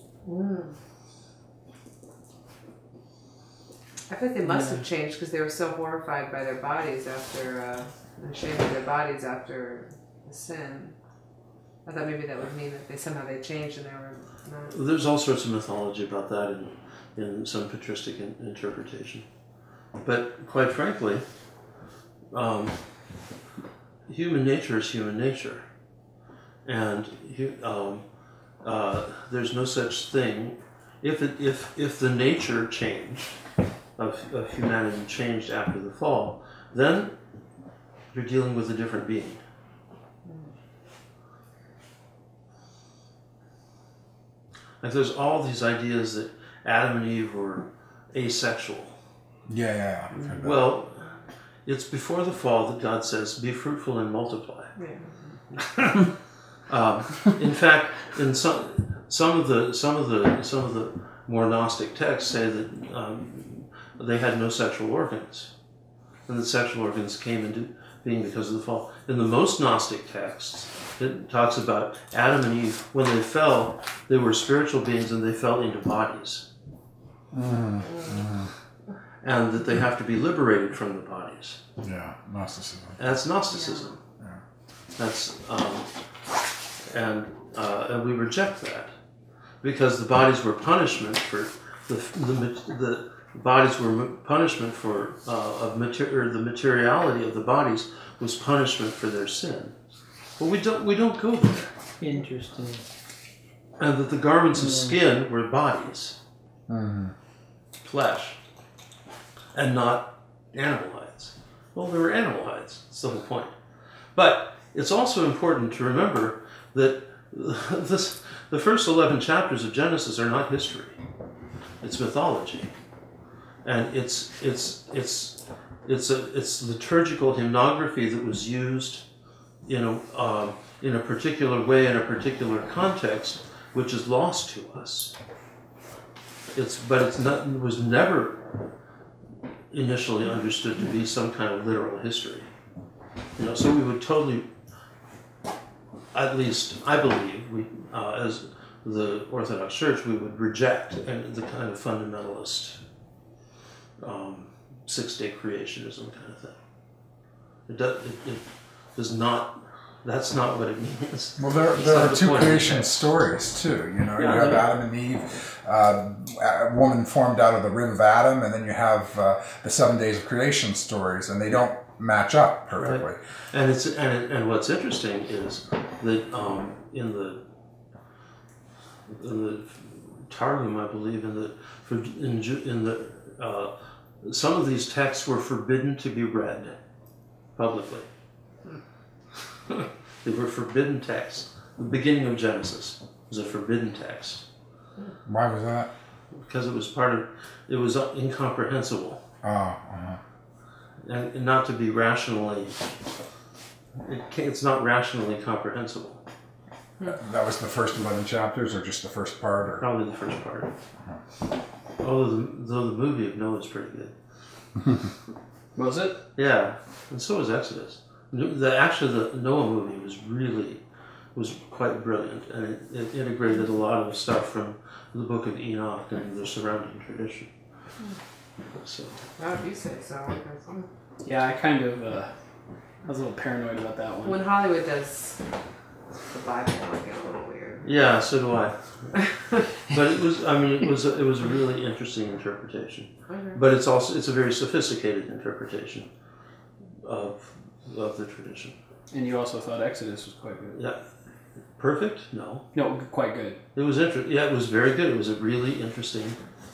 I think they must have changed because they were so horrified by their bodies after, ashamed of their bodies after the sin. I thought maybe that would mean that they changed and they were not. There's all sorts of mythology about that in some patristic interpretation. But quite frankly, human nature is human nature. And there's no such thing. If the nature change of humanity changed after the fall, then you're dealing with a different being. Like there's all these ideas that Adam and Eve were asexual. Yeah. I've heard that. Well, it's before the fall that God says, "Be fruitful and multiply." Yeah. In fact, in some of the more Gnostic texts say that they had no sexual organs, and the sexual organs came into being because of the fall. In the most Gnostic texts, it talks about Adam and Eve. When they fell, they were spiritual beings, and they fell into bodies, and that they have to be liberated from the bodies. Yeah, Gnosticism. That's Gnosticism. Yeah. That's and we reject that because the bodies were punishment for the bodies were punishment for the materiality of the bodies was punishment for their sin. But we don't go there. Interesting. And that the garments of skin were bodies, flesh, and not animal hides. Well, they were animal hides. That's the whole point. But it's also important to remember that the first 11 chapters of Genesis are not history. It's mythology, and it's liturgical hymnography that was used in a particular way in a particular context, which is lost to us. It was never initially understood to be some kind of literal history. So we would totally at least I believe, we, as the Orthodox Church, we would reject the kind of fundamentalist six-day creationism kind of thing. It does not. That's not what it means. Well, there are two creation stories too. You know, you have Adam and Eve, a woman formed out of the rib of Adam, and then you have the 7 days of creation stories, and they don't match up perfectly. Right. And what's interesting is that in the Targum, I believe, some of these texts were forbidden to be read publicly. They were forbidden texts. The beginning of Genesis was a forbidden text. Why was that? Because it was incomprehensible. And not to be rationally, it's not rationally comprehensible. That was the first 11 chapters, or just the first part? Or? Probably the first part. Though the movie of Noah is pretty good. Was it? Yeah, and so was Exodus. The Noah movie was quite brilliant, and it integrated a lot of stuff from the Book of Enoch and the surrounding tradition. So. Oh, you say so. Yeah, I kind of I was a little paranoid about that one. When Hollywood does the Bible, I get a little weird. Yeah, so do I. But it was a really interesting interpretation. Okay. But it's a very sophisticated interpretation of the tradition. And you also thought Exodus was quite good. Yeah. Perfect? No. No, quite good. It was Yeah, it was very good. It was a really interesting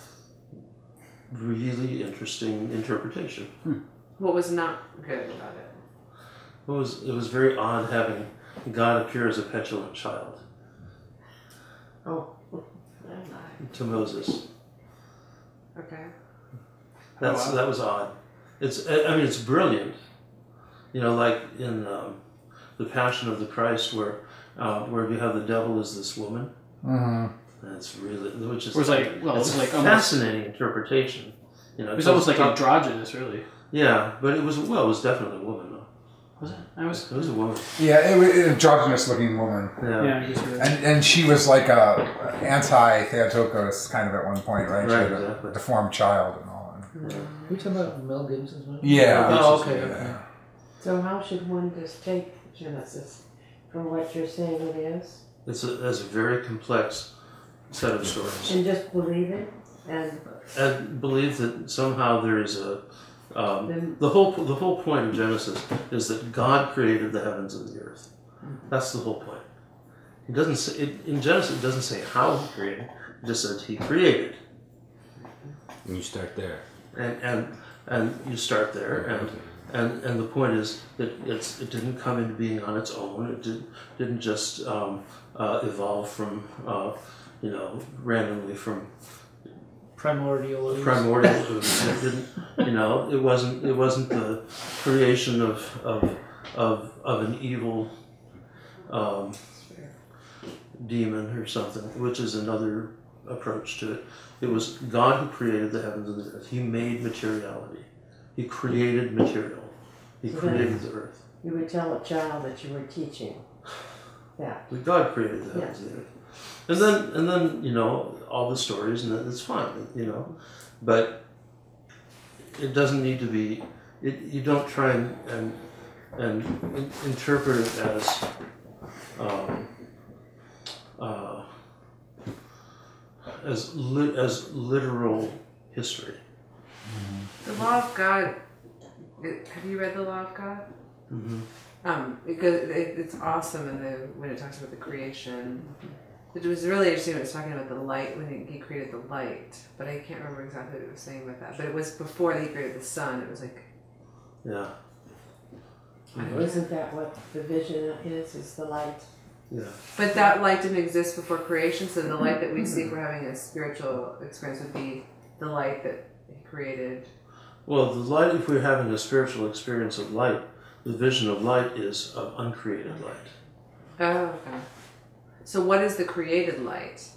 interpretation. What was not good about it? It was very odd having God appear as a petulant child Oh. to Moses. Okay. That was odd. It's brilliant. You know, like in the Passion of the Christ, where you have the devil as this woman. Mm-hmm. That's really, which is it's like fascinating interpretation. You know, it was almost like androgynous, really. Yeah, but it was definitely a woman though. Was it? It was a woman. Yeah, it was an androgynous-looking woman. Yeah, I guess you're right. And she was like a anti-Theotokos kind of at one point, right? Right, She had exactly. a deformed child and all. Are you talking about Mel Gibson's one? Yeah. Oh, okay. Yeah. So how should one just take Genesis from what you're saying it is? It's a very complex set of stories. And just believe it? And believe that somehow there is the whole point of Genesis is that God created the heavens and the earth. That's the whole point. He doesn't say in Genesis. It doesn't say how he created. It just says he created. And you start there. And you start there, and the point is that it didn't come into being on its own. It didn't just evolve from randomly from Primordial. It didn't, it wasn't the creation of an evil demon or something, which is another approach to it. It was God who created the heavens and the earth. He made materiality. He created material. He created the earth. You would tell a child that you were teaching that. God created the heavens and the earth. And then all the stories, and it's fine, but it doesn't need to be. You don't try and interpret it as literal history. The Law of God. Have you read the Law of God? Mm-hmm. Because it's awesome when it talks about the creation. It was really interesting when it was talking about the light, when he created the light. But I can't remember exactly what it was saying about that. But it was before he created the sun. It was like... Yeah. Isn't that what the vision is the light? Yeah. But that light didn't exist before creation, so the light that we see if we're having a spiritual experience would be the light that he created. Well, the light, if we're having a spiritual experience of light, the vision of light is of uncreated light. Oh, okay. So what is the created light?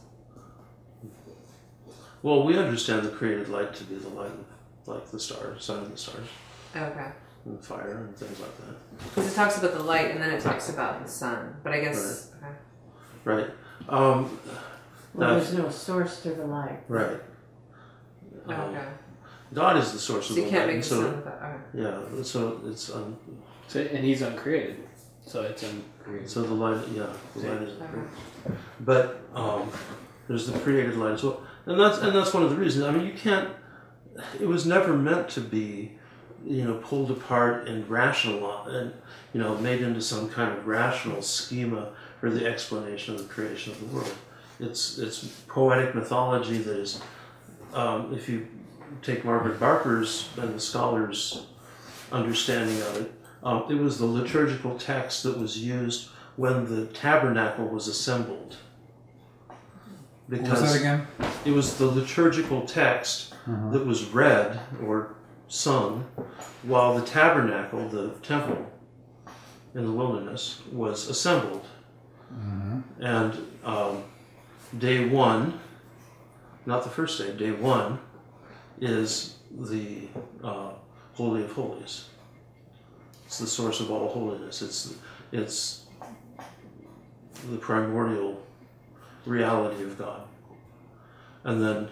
Well, we understand the created light to be the light of, like the stars, sun and the stars. Okay. and fire and things like that. Because it talks about the light and then it talks about the sun. But I guess... Right. Well, there's no source to the light. Right. Okay. God is the source of So the you can't light. make the sun with that. Okay. Yeah, so it's And he's uncreated, so it's uncreated. so the light, the light is uncreated. But there's the created light as well, and that's one of the reasons. I mean, you can't. It was never meant to be, pulled apart and rational and made into some kind of rational schema for the explanation of the creation of the world. It's poetic mythology that is, if you take Margaret Barker's and the scholars' understanding of it, it was the liturgical text that was used when the tabernacle was assembled. Because What was that again? it was the liturgical text that was read or sung while the tabernacle, the temple in the wilderness, was assembled. And day one, not the first day, day one is the Holy of Holies. It's the source of all holiness. It's the primordial reality of God. And then,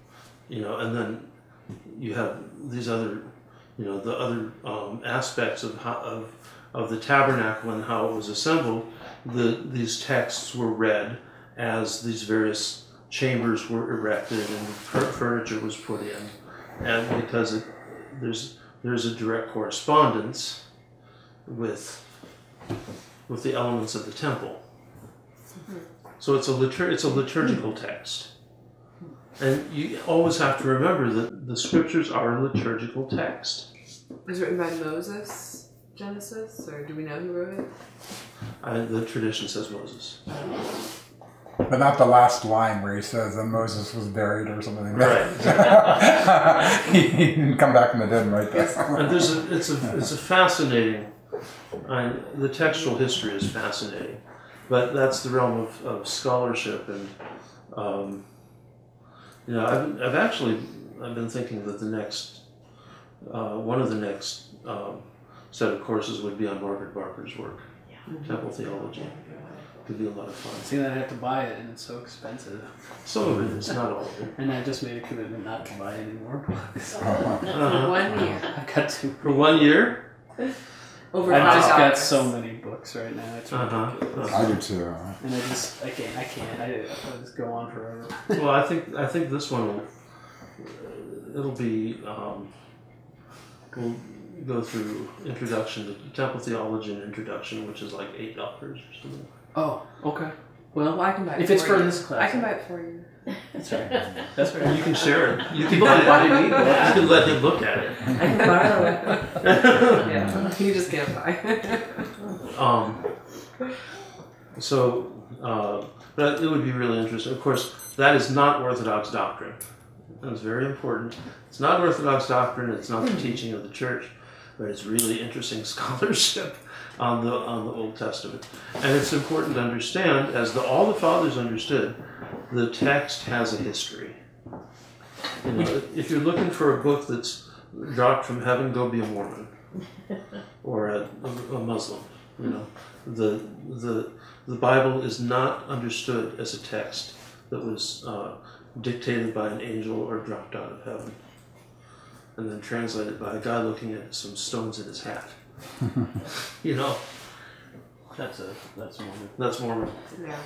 you have these other, the other aspects of the tabernacle and how it was assembled. These texts were read as these various chambers were erected and furniture was put in, and because there's a direct correspondence with the elements of the temple. So it's a liturgical text. And you always have to remember that the scriptures are a liturgical text. It was written by Moses, Genesis, or do we know who wrote it? The tradition says Moses. But not the last line where he says that Moses was buried or something like Right. that. He didn't come back from the dead and write that. And it's a fascinating. The textual history is fascinating, but that's the realm of scholarship, and I've been thinking that the next one of the next set of courses would be on Margaret Barker's work, Temple Theology. Could be a lot of fun. See, then I have to buy it, and it's so expensive. Some of it is, not all of it. And I just made a commitment not to buy any more books. For 1 year. I've got to. For 1 year? Over I've just got $5. so many books right now. It's ridiculous. I do too. And I can't. I'll just go on forever. Well, I think this one it'll be we'll go through introduction to Temple Theology and introduction, which is like $8 or something. Oh, okay. Well, I can buy it if it's for for you. this class, I can buy it for you. That's right. That's right. You can share it. You can let him let him look at it. I can borrow it. Yeah, you just can't buy it. But it would be really interesting. Of course, that is not Orthodox doctrine. That's very important. It's not Orthodox doctrine. It's not the teaching of the Church, but it's really interesting scholarship on the Old Testament. And it's important to understand, as all the fathers understood, the text has a history. If you're looking for a book that's dropped from heaven, go be a Mormon or a Muslim. The Bible is not understood as a text that was dictated by an angel or dropped out of heaven and then translated by a guy looking at some stones in his hat. That's Mormon. That's Mormon. Yeah.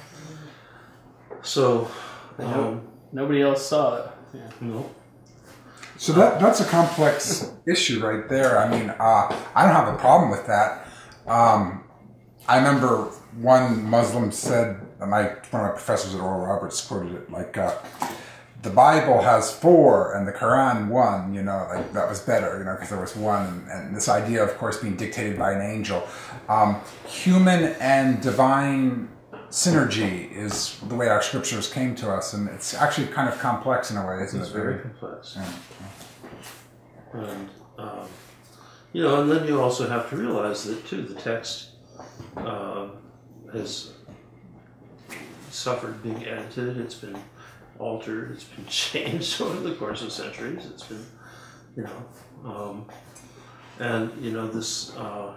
So Nobody else saw it. Yeah. no. So that's a complex issue right there. I mean, I don't have a problem with that. I remember one Muslim said, one of my professors at Oral Roberts quoted it, like, the Bible has 4 and the Quran 1, like that was better, because there was 1. And this idea, of course, being dictated by an angel. Human and divine synergy is the way our scriptures came to us, and it's actually kind of complex in a way, isn't it? It's very complex. Yeah. And, and then you also have to realize that, too, the text has suffered being edited, it's been altered, it's been changed over the course of centuries, it's been, And this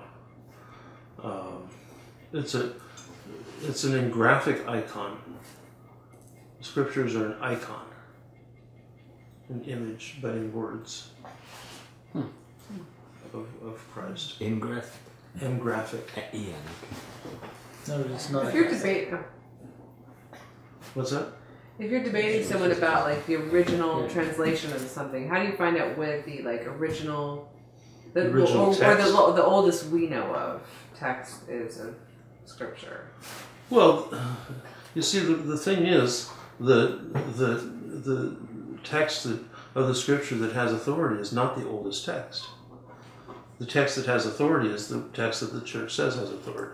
it's an engraphic icon. Scriptures are an icon, an image, but in words of Christ. Engraphic. No, it's not. If you're debating, What's that? if you're debating someone about like the original translation of something, how do you find out what the like original, the oldest we know of text is of Scripture? Well, you see, the thing is, the text of the Scripture that has authority is not the oldest text. The text that has authority is the text that the Church says has authority.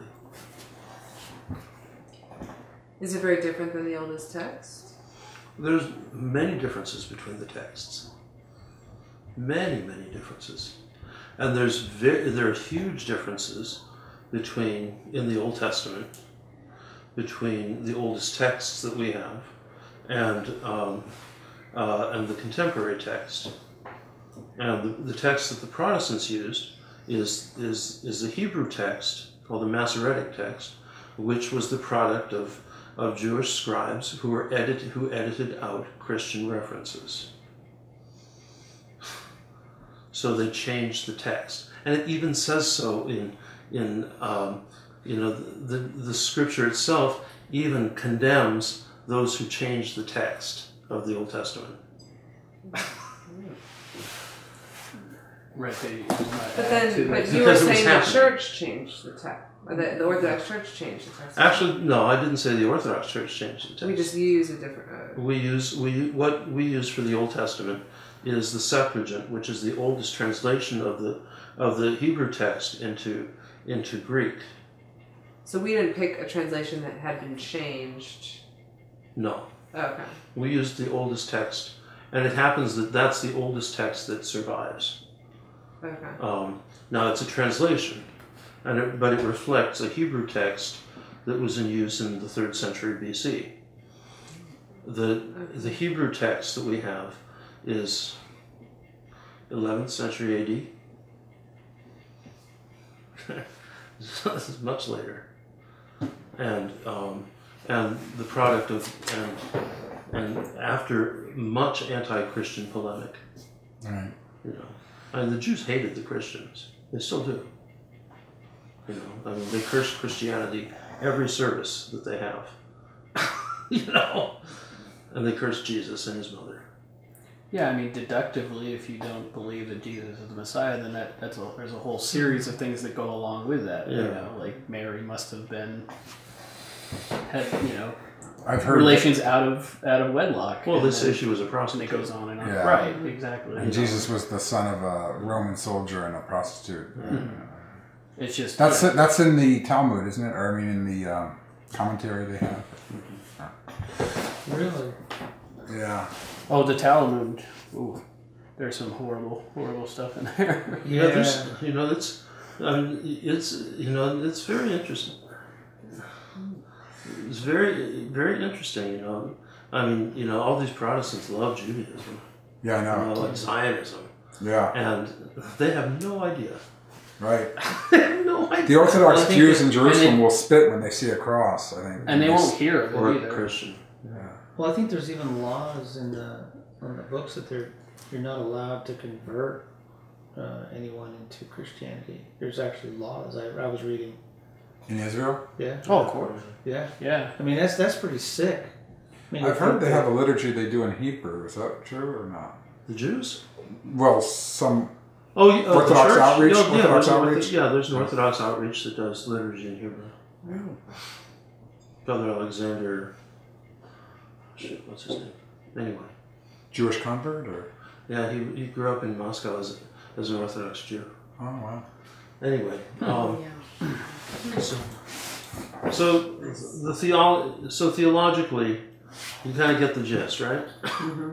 Is it very different than the oldest text? There's many differences between the texts. Many differences. And there are huge differences in the Old Testament, between the oldest texts that we have and the contemporary text. And the text that the Protestants used is the Hebrew text called the Masoretic text, which was the product of Jewish scribes who edited out Christian references. So they changed the text, and it even says so in the Scripture itself even condemns those who changed the text of the Old Testament. Right. But you were saying the Church changed the text. The Orthodox Church changed the text. Actually, no, I didn't say the Orthodox Church changed the text. We just use a different. What we use for the Old Testament is the Septuagint, which is the oldest translation of the Hebrew text into Greek. So we didn't pick a translation that had been changed. No. Oh, okay. We used the oldest text, and it happens that that's the oldest text that survives. Okay. Now it's a translation, but it reflects a Hebrew text that was in use in the 3rd century BC. The Hebrew text that we have is 11th century AD. This is much later, and the product of and after much anti-Christian polemic. Right. And the Jews hated the Christians. They still do. They curse Christianity every service that they have. And they curse Jesus and his mother. Yeah, deductively, if you don't believe that Jesus is the Messiah, then there's a whole series of things that go along with that. Yeah. Like Mary must have had I've heard relations out of wedlock. Well, they say she was a And prostitute. it goes on and on. Yeah. Right, exactly. And Jesus was the son of a Roman soldier and a prostitute. Mm-hmm. It's just that's in the Talmud, isn't it? Or in the commentary they have. Really? Yeah. Oh, the Talmud. Ooh, there's some horrible stuff in there. Yeah, there's, it's very interesting. It's very, very interesting, all these Protestants love Judaism. Yeah, I know. Like Zionism. Yeah. And they have no idea. Right. They have no idea. The Orthodox Jews in Jerusalem will spit when they see a cross, I think. And they won't hear of it Or either. a Christian. Yeah. Well, I think there's even laws on the books that you're not allowed to convert anyone into Christianity. There's actually laws. I was reading. In Israel? Yeah. Oh, of course. Yeah. Yeah. That's pretty sick. I've heard they have a liturgy they do in Hebrew. Is that true or not? The Jews? Well, some Orthodox outreach. Orthodox outreach. There's an Orthodox outreach that does liturgy in Hebrew. Oh. Brother Alexander. What's his name? Anyway. Jewish convert, or? Yeah, he grew up in Moscow as an Orthodox Jew. Oh wow. Anyway, so theologically, you kind of get the gist, right? Mm-hmm.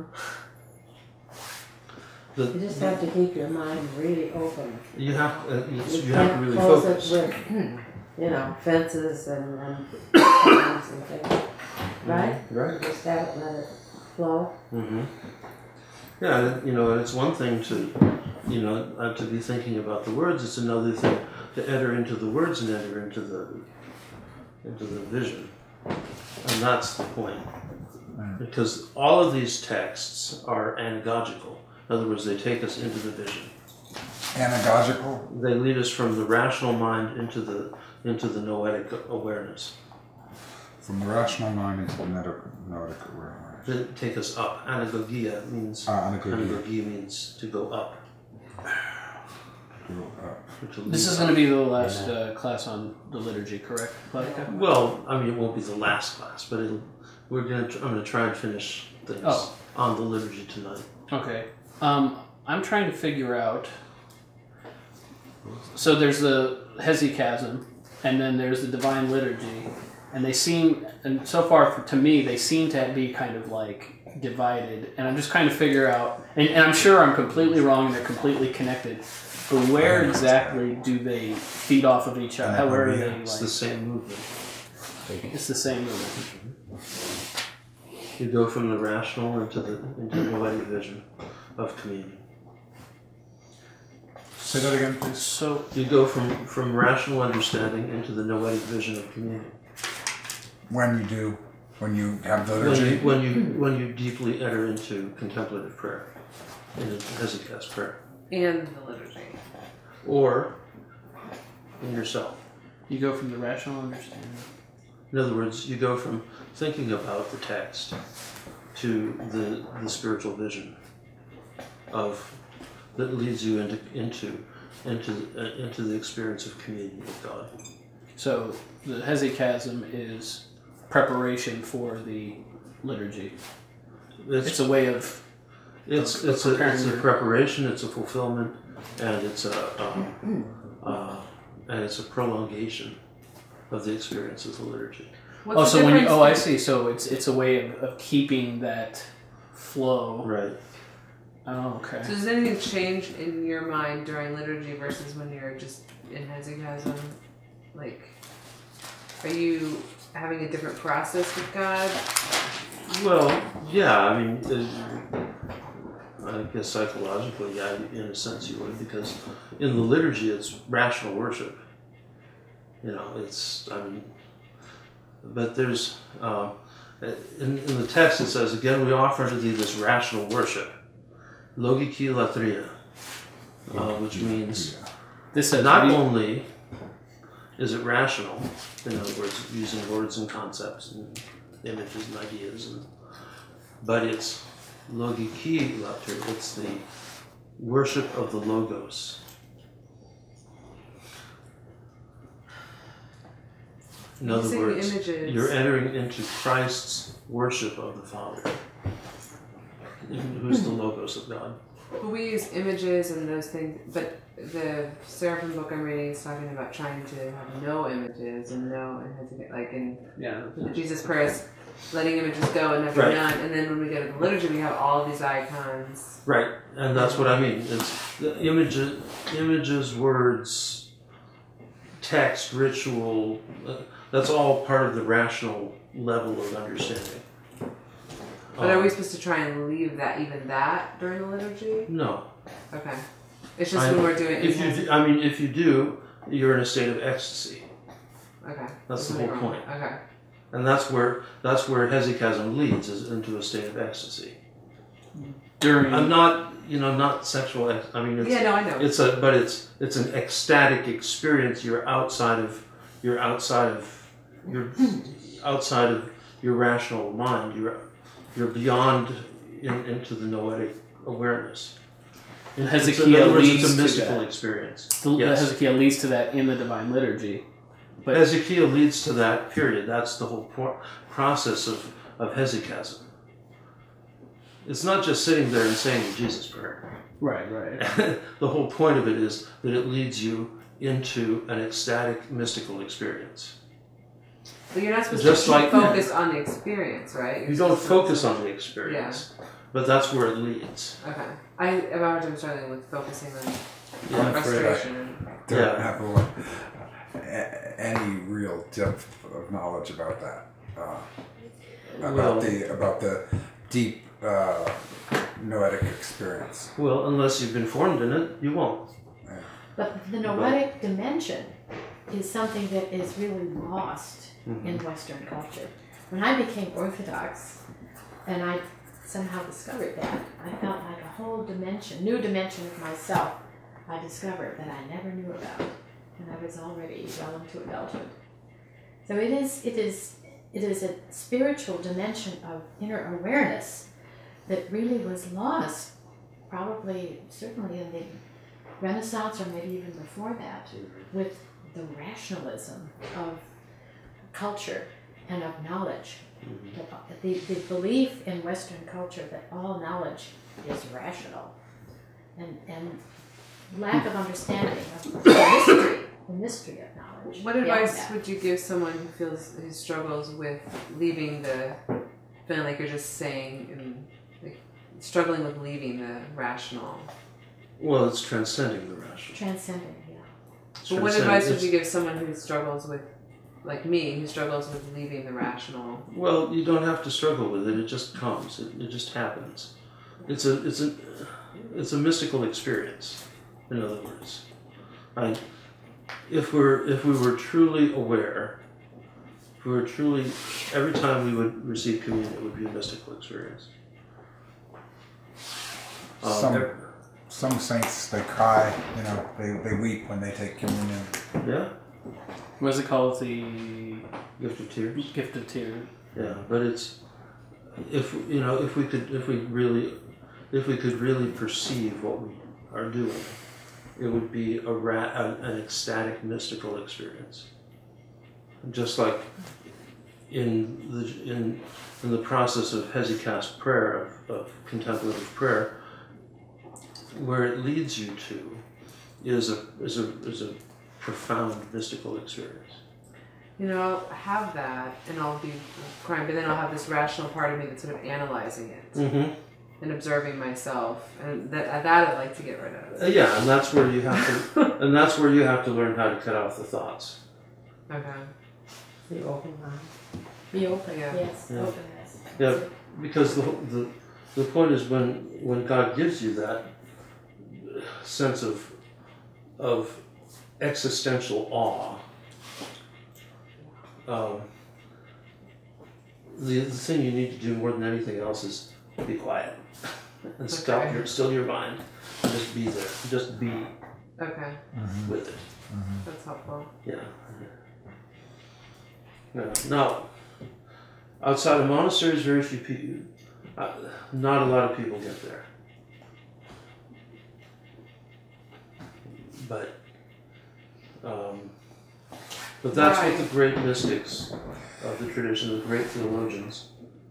You just have to keep your mind really open. You have to really close focus. it with, fences and things, right? Right. Just have it, let it flow. Mm-hmm. Yeah, and it's one thing to be thinking about the words. It's another thing to enter into the words and enter into the vision. And that's the point. Because all of these texts are anagogical. In other words, they take us into the vision. Anagogical? They lead us from the rational mind into the noetic awareness. From the rational mind into the noetic awareness. They take us up. Anagogia means anagogia means to go up. This is going to be the last class on the liturgy, correct, Claudia? Well, I mean, it won't be the last class, but I'm going to try and finish things on the liturgy tonight. Okay. I'm trying to figure out. So there's the hesychasm, and then there's the divine liturgy, and they seem, and so far to me, they seem to be kind of like divided, and I'm just trying to figure out, and I'm sure I'm completely wrong, and they're completely connected, but where exactly do they feed off of each other? Where are they? It's the same movement. It's the same movement. You go from the rational into the noetic vision of communion. Say that again, please. So you go from rational understanding into the noetic vision of communion. When you have the liturgy? When you deeply enter into contemplative prayer, into hesychast prayer. And the liturgy. Or in yourself. You go from the rational understanding. In other words, you go from thinking about the text to the spiritual vision that leads you into the experience of communion with God. So the hesychasm is preparation for the liturgy. It's a way of it's a preparation, it's a fulfillment, and it's a prolongation of the experience of the liturgy. I see. So it's a way of keeping that flow. Right. Oh, okay. So does anything change in your mind during liturgy versus when you're just in hesychasm? Like, are you having a different process with God? Well, yeah. I mean, I guess psychologically, yeah, in a sense you would, because in the liturgy it's rational worship. But there's in the text it says, again, we offer to thee this rational worship. Logiki latria, which means not only is it rational, in other words, using words and concepts and images and ideas, but it's logiki latria, it's the worship of the Logos. In other words, you're entering into Christ's worship of the Father, who's the Logos of God. But we use images and those things, but the Seraphim book I'm reading is talking about trying to have no images and the Jesus prayers, letting images go and never none. And then when we go to the liturgy, we have all of these icons. Right, and that's what I mean. It's the images, words, text, ritual. That's all part of the rational level of understanding. But are we supposed to try and leave that during the liturgy? No. Okay. It's just when we're doing it. If you do, you're in a state of ecstasy. Okay. That's the whole point. Okay. And that's where hesychasm leads, is into a state of ecstasy. I'm not sexual. I mean, it's, I know. It's an ecstatic experience. You're outside of your rational mind. You're beyond into the noetic awareness. And Hezekiah leads it's a mystical to that. Experience. Hezekiah leads to that in the Divine Liturgy. But Hezekiah leads to that period. That's the whole process of hesychasm. It's not just sitting there and saying the Jesus prayer. Right. The whole point of it is that it leads you into an ecstatic, mystical experience. But you're not supposed to focus on the experience, right? You don't focus on the experience, but that's where it leads. Okay. I'm struggling with focusing on frustration. I don't have any real depth of knowledge about that. About the deep noetic experience. Well, unless you've been formed in it, you won't. But the noetic dimension is something that is really lost in Western culture. When I became Orthodox, and I somehow discovered that, I felt like a whole dimension, new dimension of myself I discovered that I never knew about, and I was already well into adulthood. So it is a spiritual dimension of inner awareness that really was lost, probably, certainly in the Renaissance or maybe even before that, with the rationalism of culture and of knowledge. The belief in Western culture that all knowledge is rational, and lack of understanding of the mystery of knowledge. What advice would you give someone who struggles with leaving feeling like you're just saying, and like struggling with leaving the rational? Well, it's transcending the rational. Transcending, yeah. But what advice would you give someone who struggles with, like me, who struggles with leaving the rational? Well, you don't have to struggle with it. It just comes. It just happens. It's a mystical experience. In other words, if we were truly aware, if we were truly, every time we would receive communion, it would be a mystical experience. Some saints, they cry, they weep when they take communion. Yeah. What's it called? The Gift of Tears. Gift of Tears. Yeah, but it's if we could really perceive what we are doing, it would be an ecstatic mystical experience. Just like in the process of hesychast prayer, of contemplative prayer, where it leads you to is a profound mystical experience. I'll have that, and I'll be crying, but then I'll have this rational part of me that's sort of analyzing it and observing myself, and that I'd like to get rid of. Yeah, and that's where you have to, learn how to cut off the thoughts. Okay. The open mind. Be open, yes, Yeah. openness. Yeah, because the point is when God gives you that sense of existential awe, the thing you need to do more than anything else is be quiet and still your mind and just be there, just be with it. That's helpful. Yeah. Now, outside of monasteries, very few people, not a lot of people get there. But that's what the great mystics of the tradition, the great theologians,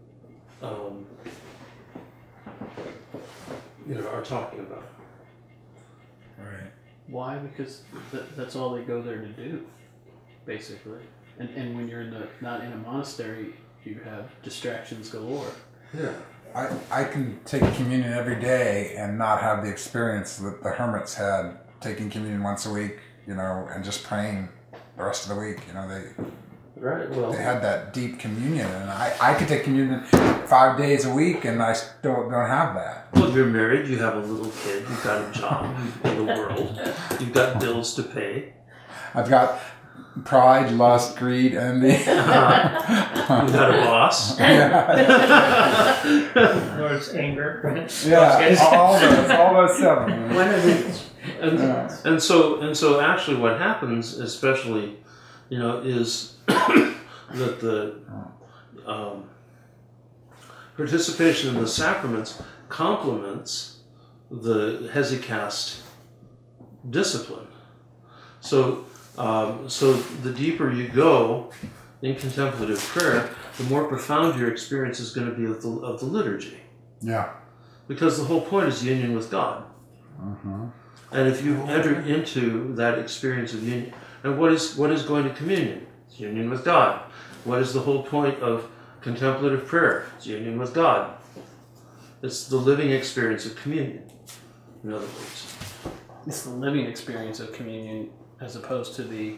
are talking about. Right. Why? Because that's all they go there to do, basically. And when you're not in a monastery, you have distractions galore. Yeah. I can take communion every day and not have the experience that the hermits had taking communion once a week, and just praying the rest of the week. They had that deep communion, and I could take communion 5 days a week, and I still don't have that. Well, you're married, you have a little kid, you've got a job in the world, you've got bills to pay. I've got pride, lust, greed, envy. You've got a boss. Lord's anger. Yeah, all those seven. One of each. And so actually what happens, especially, is that the participation in the sacraments complements the hesychast discipline. So the deeper you go in contemplative prayer, the more profound your experience is going to be of the liturgy. Yeah. Because the whole point is union with God. And if you enter into that experience of union, and what is going to communion? It's union with God. What is the whole point of contemplative prayer? It's union with God. It's the living experience of communion, in other words. It's the living experience of communion as opposed to the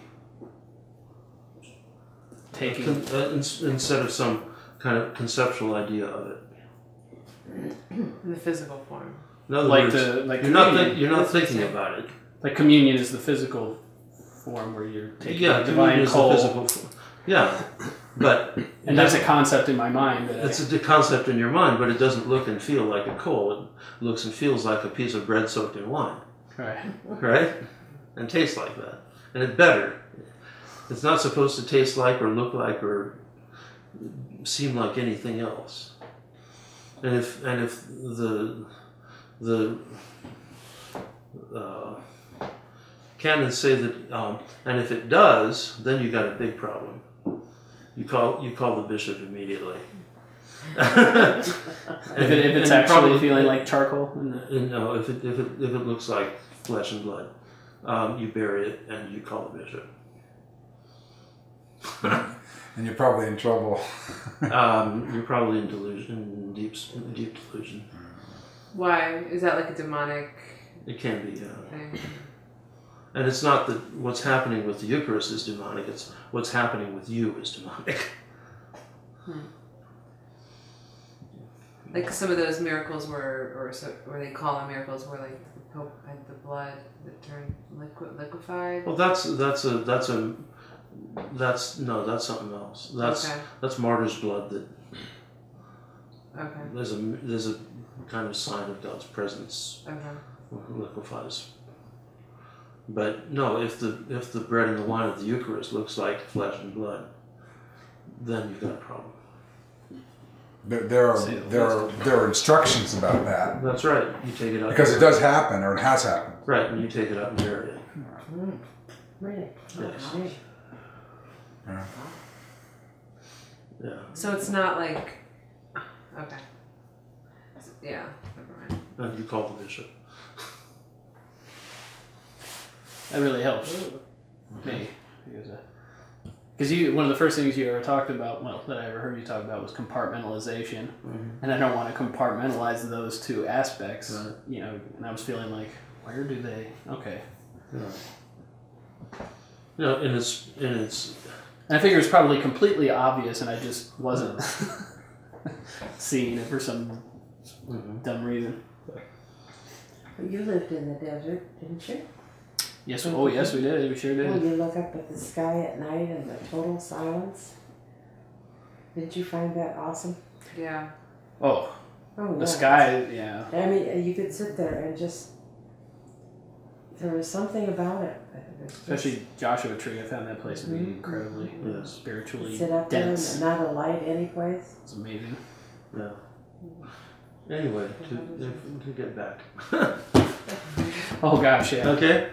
taking... Instead of some kind of conceptual idea of it. In the physical form. In other Like words, you're not thinking about it. Like communion is the physical form where you're taking the Communion divine is coal. the physical form. Yeah, but And that's a concept in my mind. It's a concept in your mind, but it doesn't look and feel like a coal. It looks and feels like a piece of bread soaked in wine. Right. Right? And tastes like that. And it's better. It's not supposed to taste like or look like or seem like anything else. And if the canons say that, and if it does, then you got a big problem. You call the bishop immediately. If it's actually feeling like charcoal. No, if it looks like flesh and blood, you bury it and you call the bishop. And you're probably in trouble. You're probably in delusion, deep delusion. Why? Is that like a demonic It can be, yeah. thing? And it's not that what's happening with the Eucharist is demonic, it's what's happening with you is demonic. Like some of those miracles were they call them miracles where like the Pope had the blood that turned liquefied. Well, that's something else. That's martyr's blood. That there's a kind of sign of God's presence. Liquefies. But no, if the bread and the wine of the Eucharist looks like flesh and blood, then you've got a problem. There are instructions about that. That's right. You take it out because it does happen, or it has happened. Right, and you take it out and bury it. Really? Yes. Yeah. So it's not like okay. Yeah. Never mind. And you call the bishop. That really helps me. Because one of the first things you ever talked about, that I ever heard you talk about was compartmentalization. And I don't want to compartmentalize those two aspects, and I was feeling like, where do they, okay. And it's... And I figure it's probably completely obvious and I just wasn't seeing it for some dumb reason. But you lived in the desert, didn't you? Yes, yes we did, we sure did. When you look up at the sky at night and the total silence, did you find that awesome? Yeah. The sky, yeah. I mean, you could sit there and just, there was something about it. Especially Joshua Tree, I found that place to be incredibly spiritually sit up dense. there and not a light any place. It's amazing. Yeah. Anyway, to get back. Oh gosh, yeah. Okay.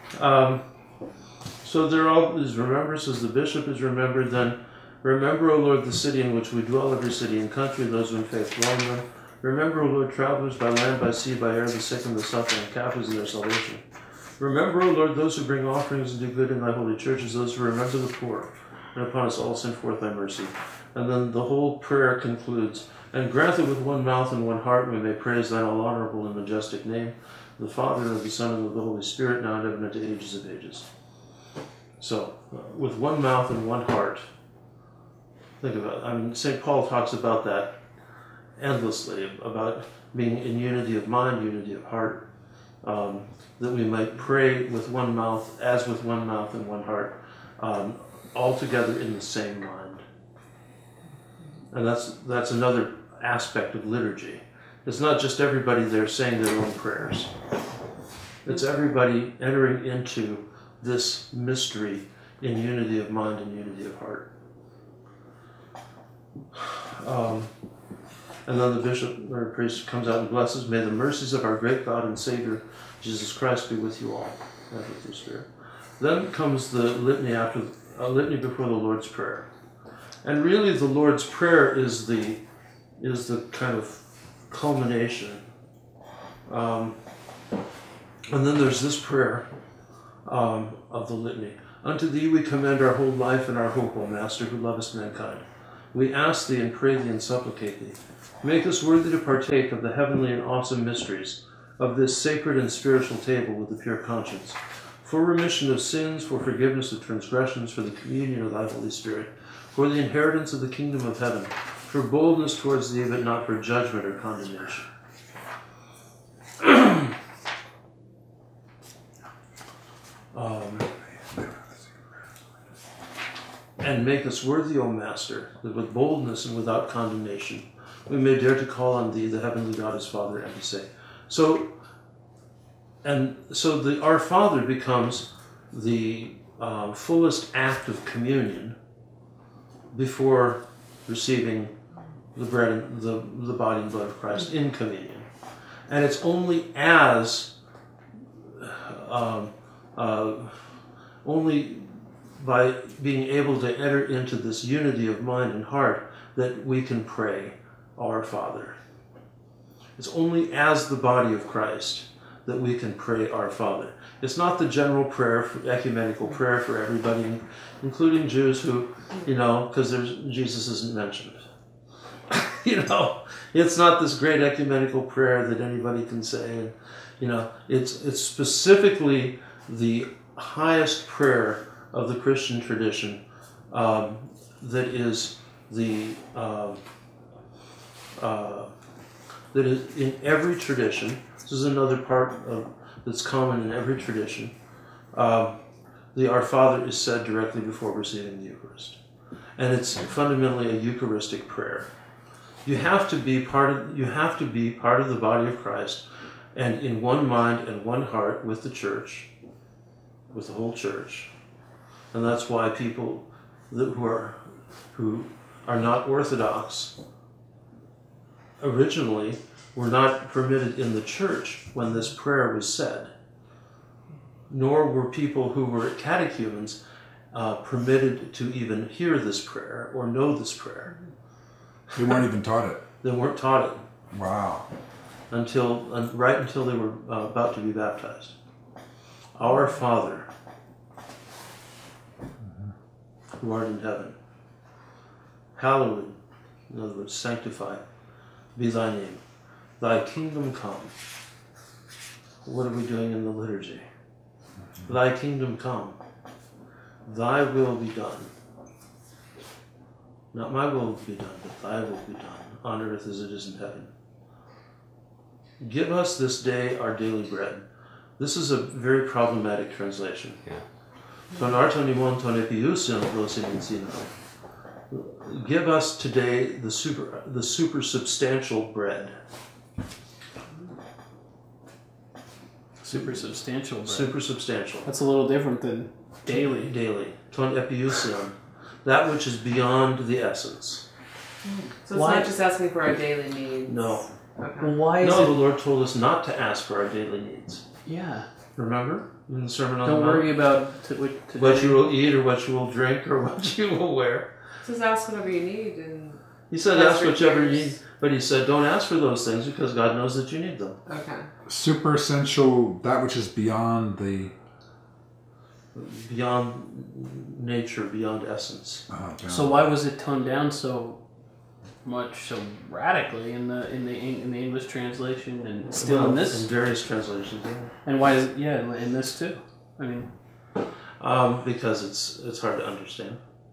So there is remembrances. The bishop is remembered. Then, remember, O Lord, the city in which we dwell, every city and country, those who in faith dwell in them. Remember, O Lord, travelers by land, by sea, by air, the sick and the suffering, and captives in their salvation. Remember, O Lord, those who bring offerings and do good in thy holy churches, those who remember the poor, and upon us all send forth thy mercy. And then the whole prayer concludes, and grant that with one mouth and one heart we may praise thine all honorable and majestic name, the Father, and of the Son, and of the Holy Spirit, now and ever, and unto ages of ages. So, with one mouth and one heart, think about it. I mean, St. Paul talks about that endlessly, about being in unity of mind, unity of heart, that we might pray with one mouth, as with one mouth and one heart, all together in the same mind. And that's another aspect of liturgy. It's not just everybody there saying their own prayers. It's everybody entering into this mystery in unity of mind and unity of heart. And then the bishop or priest comes out and blesses. May the mercies of our great God and Savior, Jesus Christ, be with you all, and with your spirit. Then comes the litany litany before the Lord's Prayer. And really the Lord's Prayer is the kind of culmination. And then there's this prayer of the litany. Unto thee we commend our whole life and our hope, O Master, who lovest mankind. We ask thee and pray thee and supplicate thee. Make us worthy to partake of the heavenly and awesome mysteries of this sacred and spiritual table with a pure conscience, for remission of sins, for forgiveness of transgressions, for the communion of thy Holy Spirit, for the inheritance of the kingdom of heaven, for boldness towards thee, but not for judgment or condemnation. And make us worthy, O Master, that with boldness and without condemnation we may dare to call on thee, the heavenly God as Father, and to say. So the Our Father becomes the fullest act of communion before receiving the bread and the body and blood of Christ in communion. And it's only as only by being able to enter into this unity of mind and heart that we can pray Our Father. It's only as the body of Christ that we can pray Our Father. It's not the general prayer, ecumenical prayer for everybody, including Jews who, because Jesus isn't mentioned. It's not this great ecumenical prayer that anybody can say. And, it's specifically the highest prayer of the Christian tradition that is that is in every tradition. This is another part that's common in every tradition. The Our Father is said directly before receiving the Eucharist, and it's fundamentally a Eucharistic prayer. You have to be part of the body of Christ, and in one mind and one heart with the Church, with the whole Church. And that's why people who are not Orthodox originally were not permitted in the Church when this prayer was said, nor were people who were catechumens permitted to even hear this prayer or know this prayer. They weren't even taught it. They weren't taught it. Wow. Right until they were about to be baptized. Our Father, who art in heaven, hallowed, in other words, sanctified, be thy name. Thy kingdom come. What are we doing in the liturgy? Thy kingdom come. Thy will be done. Not my will be done, but thy will be done, on earth as it is in heaven. Give us this day our daily bread. This is a very problematic translation. Ton artonimon ton epiousion vosimencino. Give us today the supersubstantial bread. Supersubstantial bread. Supersubstantial. That's a little different than daily. Daily. Ton epiousion. That which is beyond the essence. So it's not just asking for our daily needs. No. Okay. Well, why is the Lord told us not to ask for our daily needs. Yeah. Remember? In the Sermon on the Don't Mount? worry about what you will eat or what you will drink or what you will wear. It says ask whatever you need. And he said ask whichever you need. But he said don't ask for those things because God knows that you need them. Okay. Super essential, that which is beyond nature, beyond essence. So why was it toned down so much, so radically in the English translation and still in this? In various translations, yeah. And why is it, in this too? I mean, because it's hard to understand.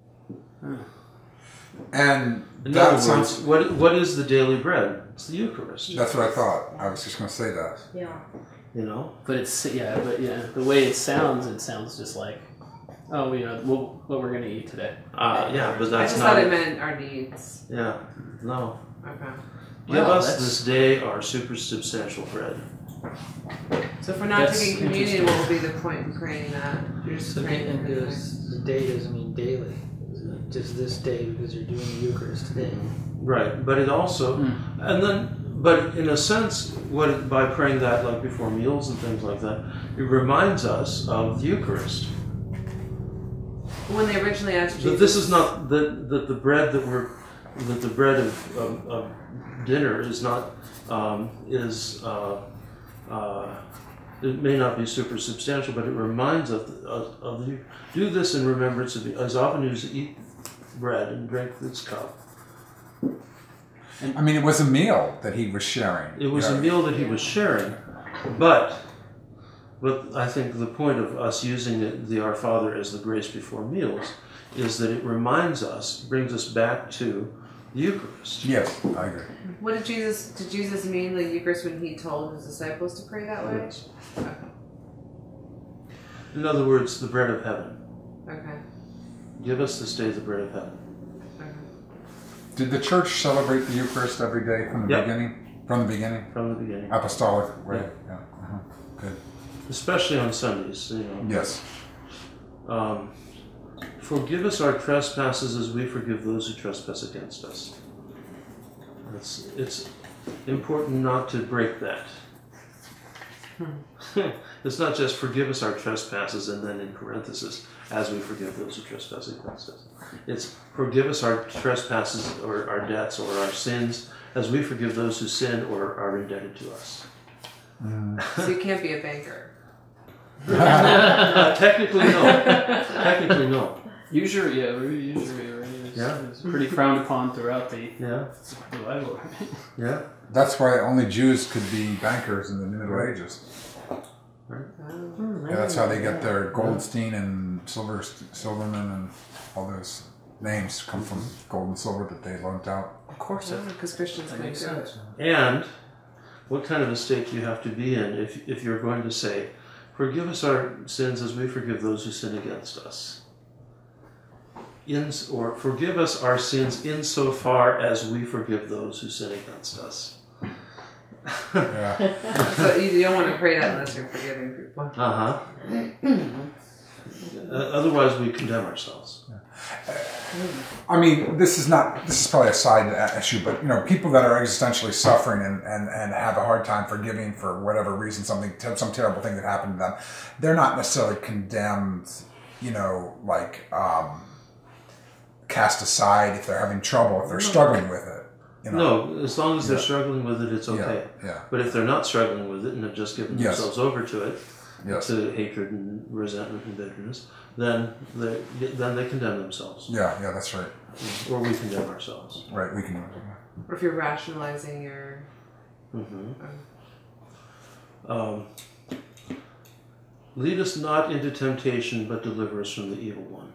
And in other words, what is the daily bread? It's the Eucharist. That's what I thought. I was just going to say that. Yeah. But the way it sounds just like, what we're going to eat today. But that's I just not. thought it meant our needs. Yeah. No. Okay. Give us this day our supersubstantial bread. So if we're not taking communion, what will be the point in praying that? You're just praying the day doesn't mean daily. Just this day because you're doing the Eucharist today. Right, but it also, but in a sense, by praying that like before meals and things like that, it reminds us of the Eucharist. When they originally asked Jesus, that this is not that the bread that the bread of dinner is not it may not be super substantial, but it reminds us of the do this in remembrance of me. As often as you eat bread and drink this cup. I mean, it was a meal that he was sharing. It was a meal that he was sharing, but I think the point of us using the Our Father as the grace before meals is that it reminds us, brings us back to the Eucharist. Yes, I agree. What did Jesus mean the Eucharist when he told his disciples to pray that way? Yes. In other words, the bread of heaven. Okay. Give us this day the bread of heaven. Okay. Did the church celebrate the Eucharist every day from the Yep. beginning? From the beginning? From the beginning. Apostolic, right? Yeah. Uh-huh. Good. Especially on Sundays, you know. Yes. Forgive us our trespasses as we forgive those who trespass against us. It's important not to break that. It's not just forgive us our trespasses and then in parentheses, as we forgive those who trespass against us. It's forgive us our trespasses or our debts or our sins as we forgive those who sin or are indebted to us. So you can't be a banker. Technically, no. Technically, no. Usury, right? It's pretty frowned upon throughout the Bible. Yeah. That's why only Jews could be bankers in the Middle Ages. Right. Yeah, that's how they get their Goldstein and Silverman and all those names come from gold and silver that they loaned out. Of course, Because Christians that can't makes do it. sense. And what kind of a state do you have to be in if you're going to say, forgive us our sins as we forgive those who sin against us? Or forgive us our sins insofar as we forgive those who sin against us. Yeah. So you don't want to pray that unless you're forgiving people. Otherwise, we condemn ourselves. I mean, this is probably a side issue, but you know, people that are existentially suffering and have a hard time forgiving for whatever reason, some terrible thing that happened to them, they're not necessarily condemned, you know, like cast aside if they're having trouble, if they're struggling with it. You know? No, as long as they're struggling with it, it's okay. Yeah. But if they're not struggling with it and have just given themselves over to it, to hatred and resentment and bitterness, then they condemn themselves. Yeah, that's right. Or we condemn ourselves. Right, we can. Or if you're rationalizing your... Lead us not into temptation, but deliver us from the evil one.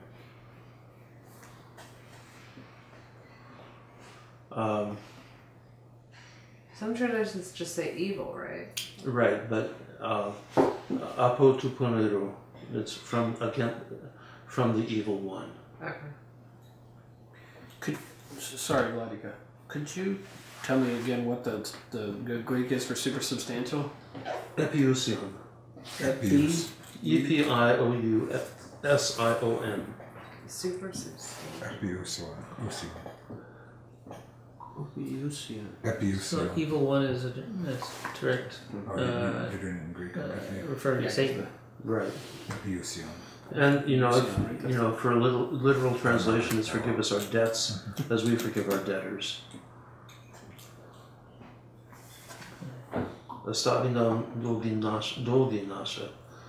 Some traditions just say evil, right? Right, but apotuponero, it's from the evil one. Okay. Sorry, Vladika. Could you tell me again what the Greek is for supersubstantial? Epiousion. E-P-I-O-U-S-I-O-N. Super substantial. Epiousion. So evil one is a direct You're doing it in Greek. referring to Satan. Right. Epiousion. And for a literal translation, it's forgive us our debts as we forgive our debtors. Ostavi dolgi nasha.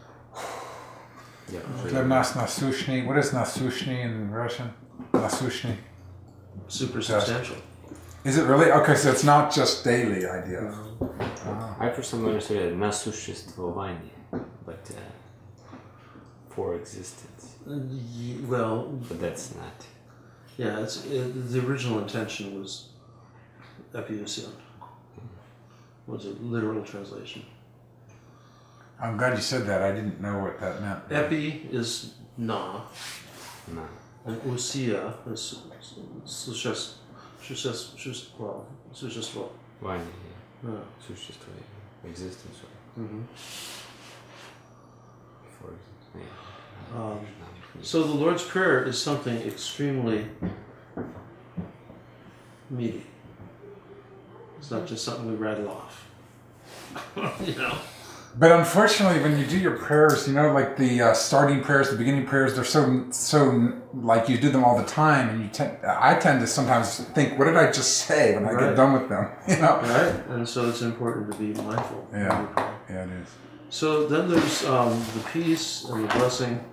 Nasushni. What is nasushni in Russian? Nasushni. Supersubstantial. Is it really? Okay, so it's not just daily idea. I for some understood it насуществование, but for existence. But that's not. Yeah, the original intention was epiousion. Was a literal translation. I'm glad you said that. I didn't know what that meant. Epi is na. No. And ousia is существо. Ваня, Yeah. существо, existence. For existence. So the Lord's Prayer is something extremely meaty. It's not just something we rattle off. But unfortunately, when you do your prayers, like the starting prayers, the beginning prayers, they're so like you do them all the time, and I tend to sometimes think, what did I just say when I get done with them? Right, and so it's important to be mindful. Yeah, it is. So then there's the peace and the blessing,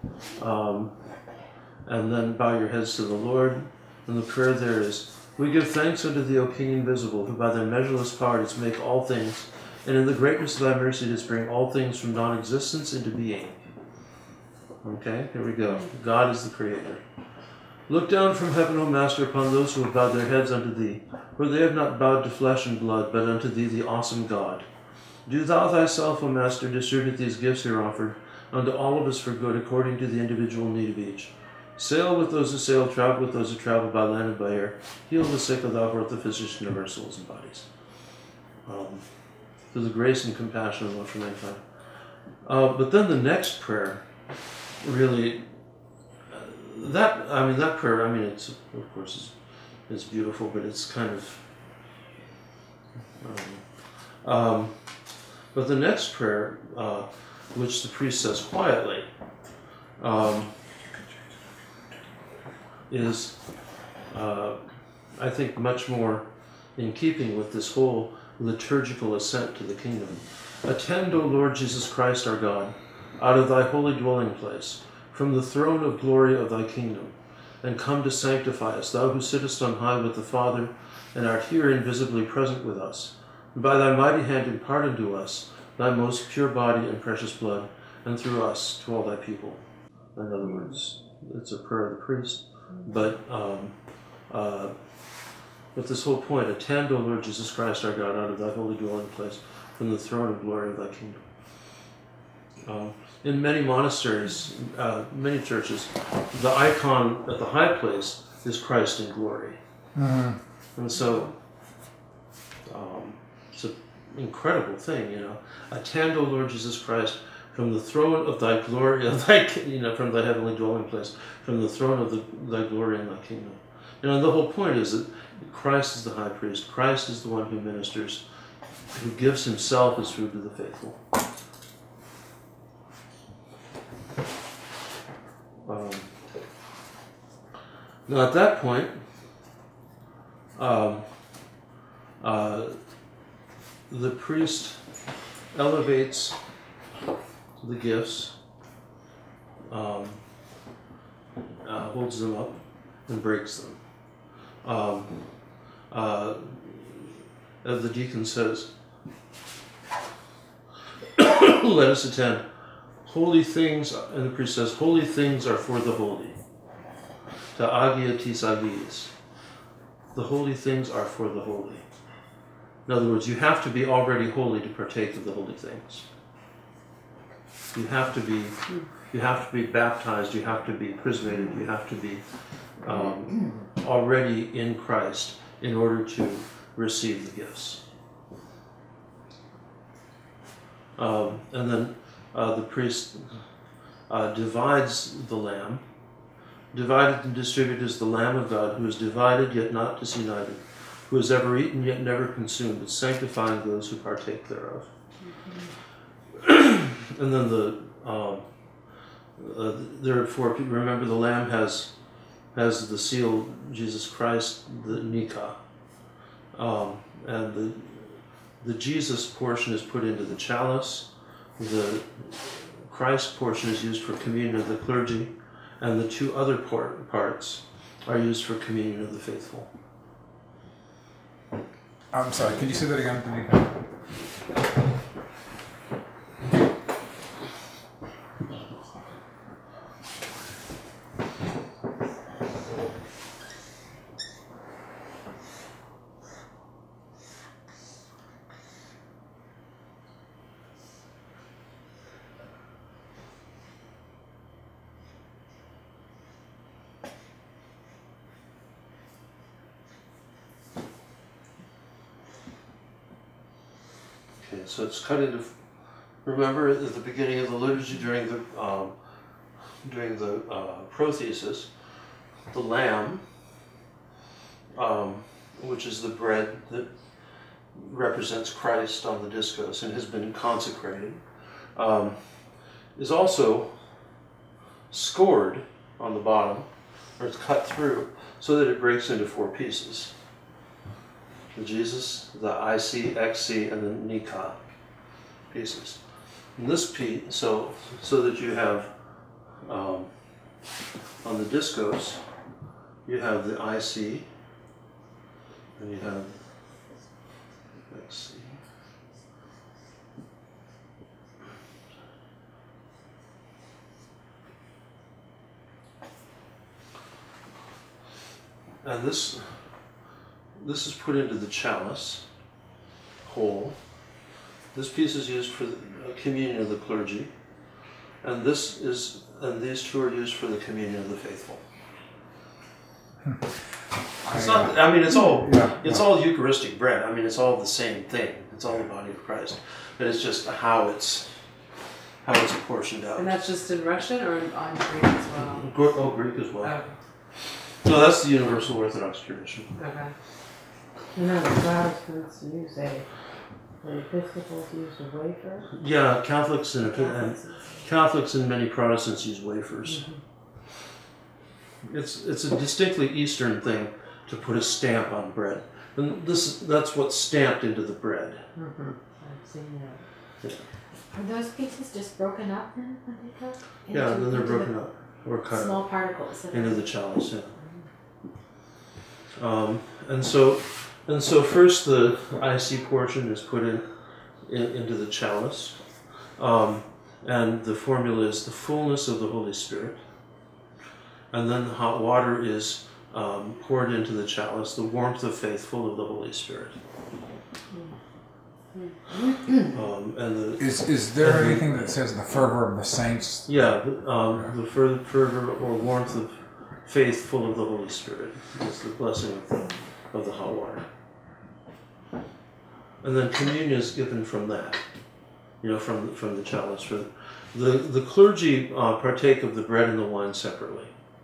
and then bow your heads to the Lord, and the prayer there is, we give thanks unto thee, O King invisible, who by thy measureless power didst make all things, and in the greatness of thy mercy didst bring all things from non-existence into being. Okay, here we go. God is the creator. Look down from heaven, O Master, upon those who have bowed their heads unto thee, for they have not bowed to flesh and blood, but unto thee, the awesome God. Do thou thyself, O Master, distribute these gifts here offered unto all of us for good, according to the individual need of each. Sail with those who sail, travel with those who travel by land and by air. Heal the sick, O thou who art the physician of our souls and bodies. Through the grace and compassion of the Lord for mankind. But then the next prayer, really, that prayer, it's, of course, it's beautiful, but it's kind of, but the next prayer, which the priest says quietly, is, I think, much more in keeping with this whole liturgical ascent to the kingdom. Attend, O Lord Jesus Christ our God, out of thy holy dwelling place, from the throne of glory of thy kingdom, and come to sanctify us, thou who sittest on high with the Father, and art here invisibly present with us. And by thy mighty hand impart unto us thy most pure body and precious blood, and through us to all thy people. In other words, it's a prayer of the priest, but this whole point, attend, O Lord Jesus Christ our God, out of thy holy dwelling place, from the throne of glory of thy kingdom. In many monasteries, many churches, the icon at the high place is Christ in glory. Mm-hmm. And so it's an incredible thing, Attend, O Lord Jesus Christ, from the throne of thy glory, from thy heavenly dwelling place, from the throne of thy glory and thy kingdom. The whole point is that Christ is the high priest. Christ is the one who ministers, who gives himself as food to the faithful. Now at that point, the priest elevates the gifts, holds them up, and breaks them. As the deacon says, let us attend. Holy things, and the priest says, holy things are for the holy. Ta agia tis agis. The holy things are for the holy. In other words, you have to be already holy to partake of the holy things. You have to be baptized, you have to be chrismated, you have to be already in Christ in order to receive the gifts. And then the priest divides the lamb. Divided and distributed is the Lamb of God, who is divided yet not disunited, who is ever eaten yet never consumed, but sanctifying those who partake thereof. And then there are four people. Remember, the Lamb has the seal, Jesus Christ, the Nika, and the Jesus portion is put into the chalice. The Christ portion is used for communion of the clergy, and the two other parts are used for communion of the faithful. I'm sorry, can you say that again? Okay, so it's cut into. Remember, at the beginning of the liturgy, during the prothesis, the lamb, which is the bread that represents Christ on the discos and has been consecrated, is also scored on the bottom, or it's cut through, so that it breaks into four pieces. The Jesus, the IC, XC, and the Nika pieces. And this piece, so that you have, on the discos, you have the IC, and you have XC. And this is put into the chalice whole. This piece is used for the communion of the clergy, and these two are used for the communion of the faithful. It's not. I mean, it's all Eucharistic bread. I mean, it's all the same thing. It's all the body of Christ, but it's just how it's portioned out. And that's just in Russian or on Greek as well? Oh, Greek as well. Okay. No, that's the Universal Orthodox tradition. Okay. No, the Protestants use the Episcopals use a wafer. Yeah, Catholics and many Protestants use wafers. Mm-hmm. It's a distinctly Eastern thing to put a stamp on bread, and that's what's stamped into the bread. Mm-hmm. I've seen that. Yeah. Are those pieces just broken up then when they go? Yeah, then they're broken up or cut small particles into the chalice. Yeah. And so first the IC portion is put into the chalice, and the formula is the fullness of the Holy Spirit. And then the hot water is poured into the chalice, the warmth of faith full of the Holy Spirit. Is there anything that says the fervor of the saints? Yeah, the fervor or warmth of faith full of the Holy Spirit is the blessing of the hot water. And then communion is given from that, from the chalice. The clergy partake of the bread and the wine separately.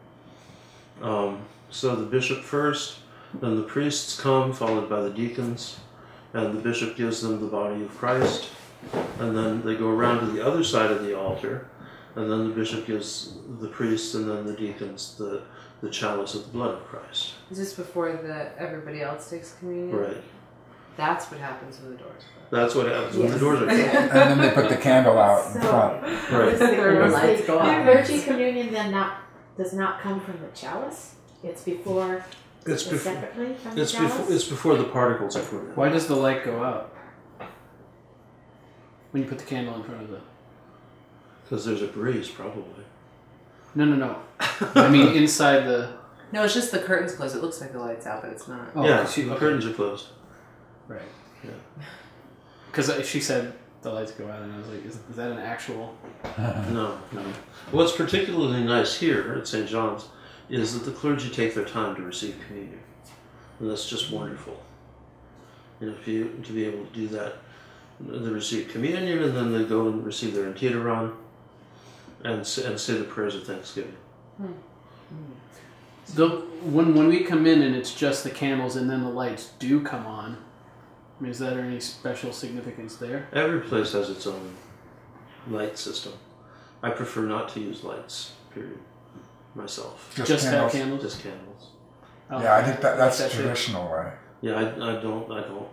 So the bishop first, then the priests come, followed by the deacons, and the bishop gives them the body of Christ, and then they go around to the other side of the altar, and then the bishop gives the priests and then the deacons the chalice of the blood of Christ. Is this before everybody else takes communion? Right. That's what happens when the doors close. That's what happens when the doors are closed. And then they put the candle out in front. Right. The lights go off. Clergy communion then does not come from the chalice? It's before separately from the chalice? It's before the particles are put in. Why does the light go out when you put the candle in front of the... Because there's a breeze, probably. No. I mean, inside the... No, it's just the curtains closed. It looks like the light's out, but it's not. Oh, yeah, the curtains are closed. Right. Yeah. Because she said the lights go out, and I was like, is that an actual... No. What's particularly nice here at St. John's is that the clergy take their time to receive communion. And that's just wonderful. To be able to do that. They receive communion, and then they go and receive their antiteron and say the prayers of thanksgiving. When we come in and it's just the candles and then the lights do come on, I mean, is there any special significance there? Every place has its own light system. I prefer not to use lights, period, myself. Just have candles? Just candles. Oh, Yeah, I think that's the traditional way. Yeah, I don't.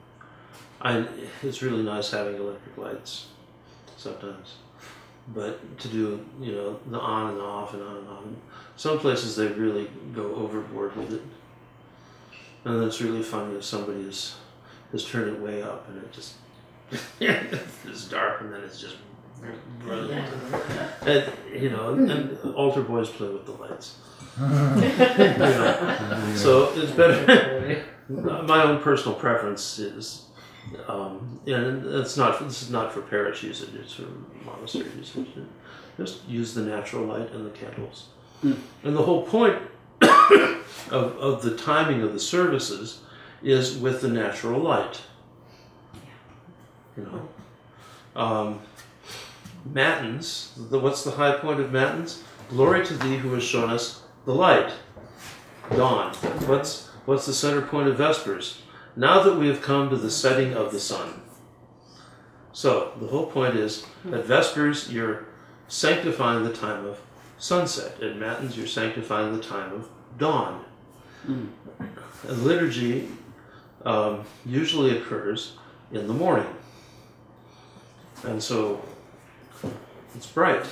It's really nice having electric lights sometimes. But to do, the on and off and on and on. Some places they really go overboard with it. And it's really funny if somebody has turned it way up and it just it's dark and then it's just brilliant. And and altar boys play with the lights. So it's better. My own personal preference is, and this is not for parish usage; it's for monastery usage. Just use the natural light and the candles. And the whole point of the timing of the services is with the natural light. Matins. What's the high point of matins? Glory to Thee who has shown us the light. Dawn. What's the center point of Vespers? Now that we have come to the setting of the sun. So, the whole point is, at Vespers, you're sanctifying the time of sunset. At Matins, you're sanctifying the time of dawn. A liturgy usually occurs in the morning. And so, it's bright.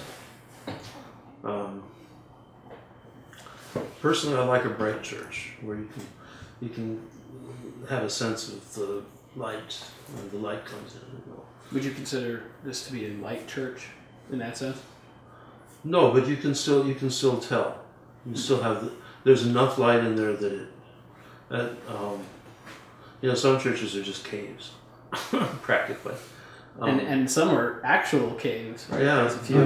Personally, I like a bright church where you can have a sense of the light when the light comes in. Would you consider this to be a light church in that sense? No, but you can still tell. You still have there's enough light in there that some churches are just caves, practically. And some are actual caves, right? Yeah, There's a few.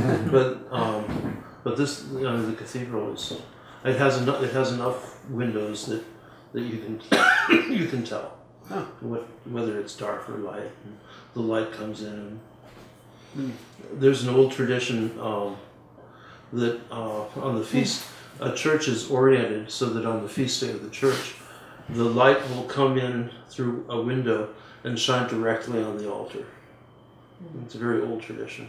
but this, the cathedral has enough windows that you can tell whether it's dark or light. And the light comes in. There's an old tradition that on the feast, a church is oriented so that on the feast day of the church, the light will come in through a window and shine directly on the altar. It's a very old tradition.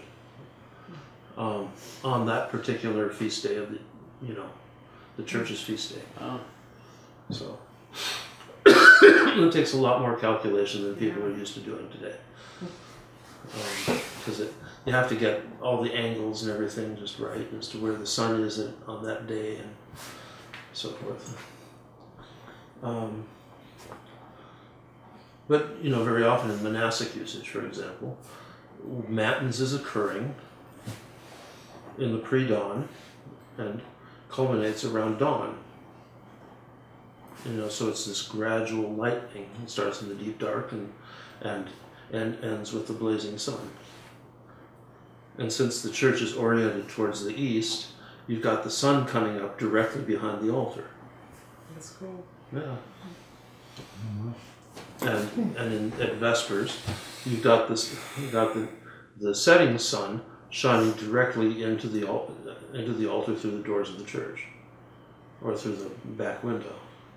On that particular feast day of the church's feast day. Oh. So it takes a lot more calculation than people are used to doing today. Because you have to get all the angles and everything just right as to where the sun is on that day and so forth. But very often in monastic usage, for example, matins is occurring in the pre-dawn and culminates around dawn. So it's this gradual lightening. It starts in the deep dark and ends with the blazing sun. And since the church is oriented towards the east, you've got the sun coming up directly behind the altar. That's cool. Yeah. And at Vespers, you've got the setting sun shining directly into the altar through the doors of the church, or through the back window.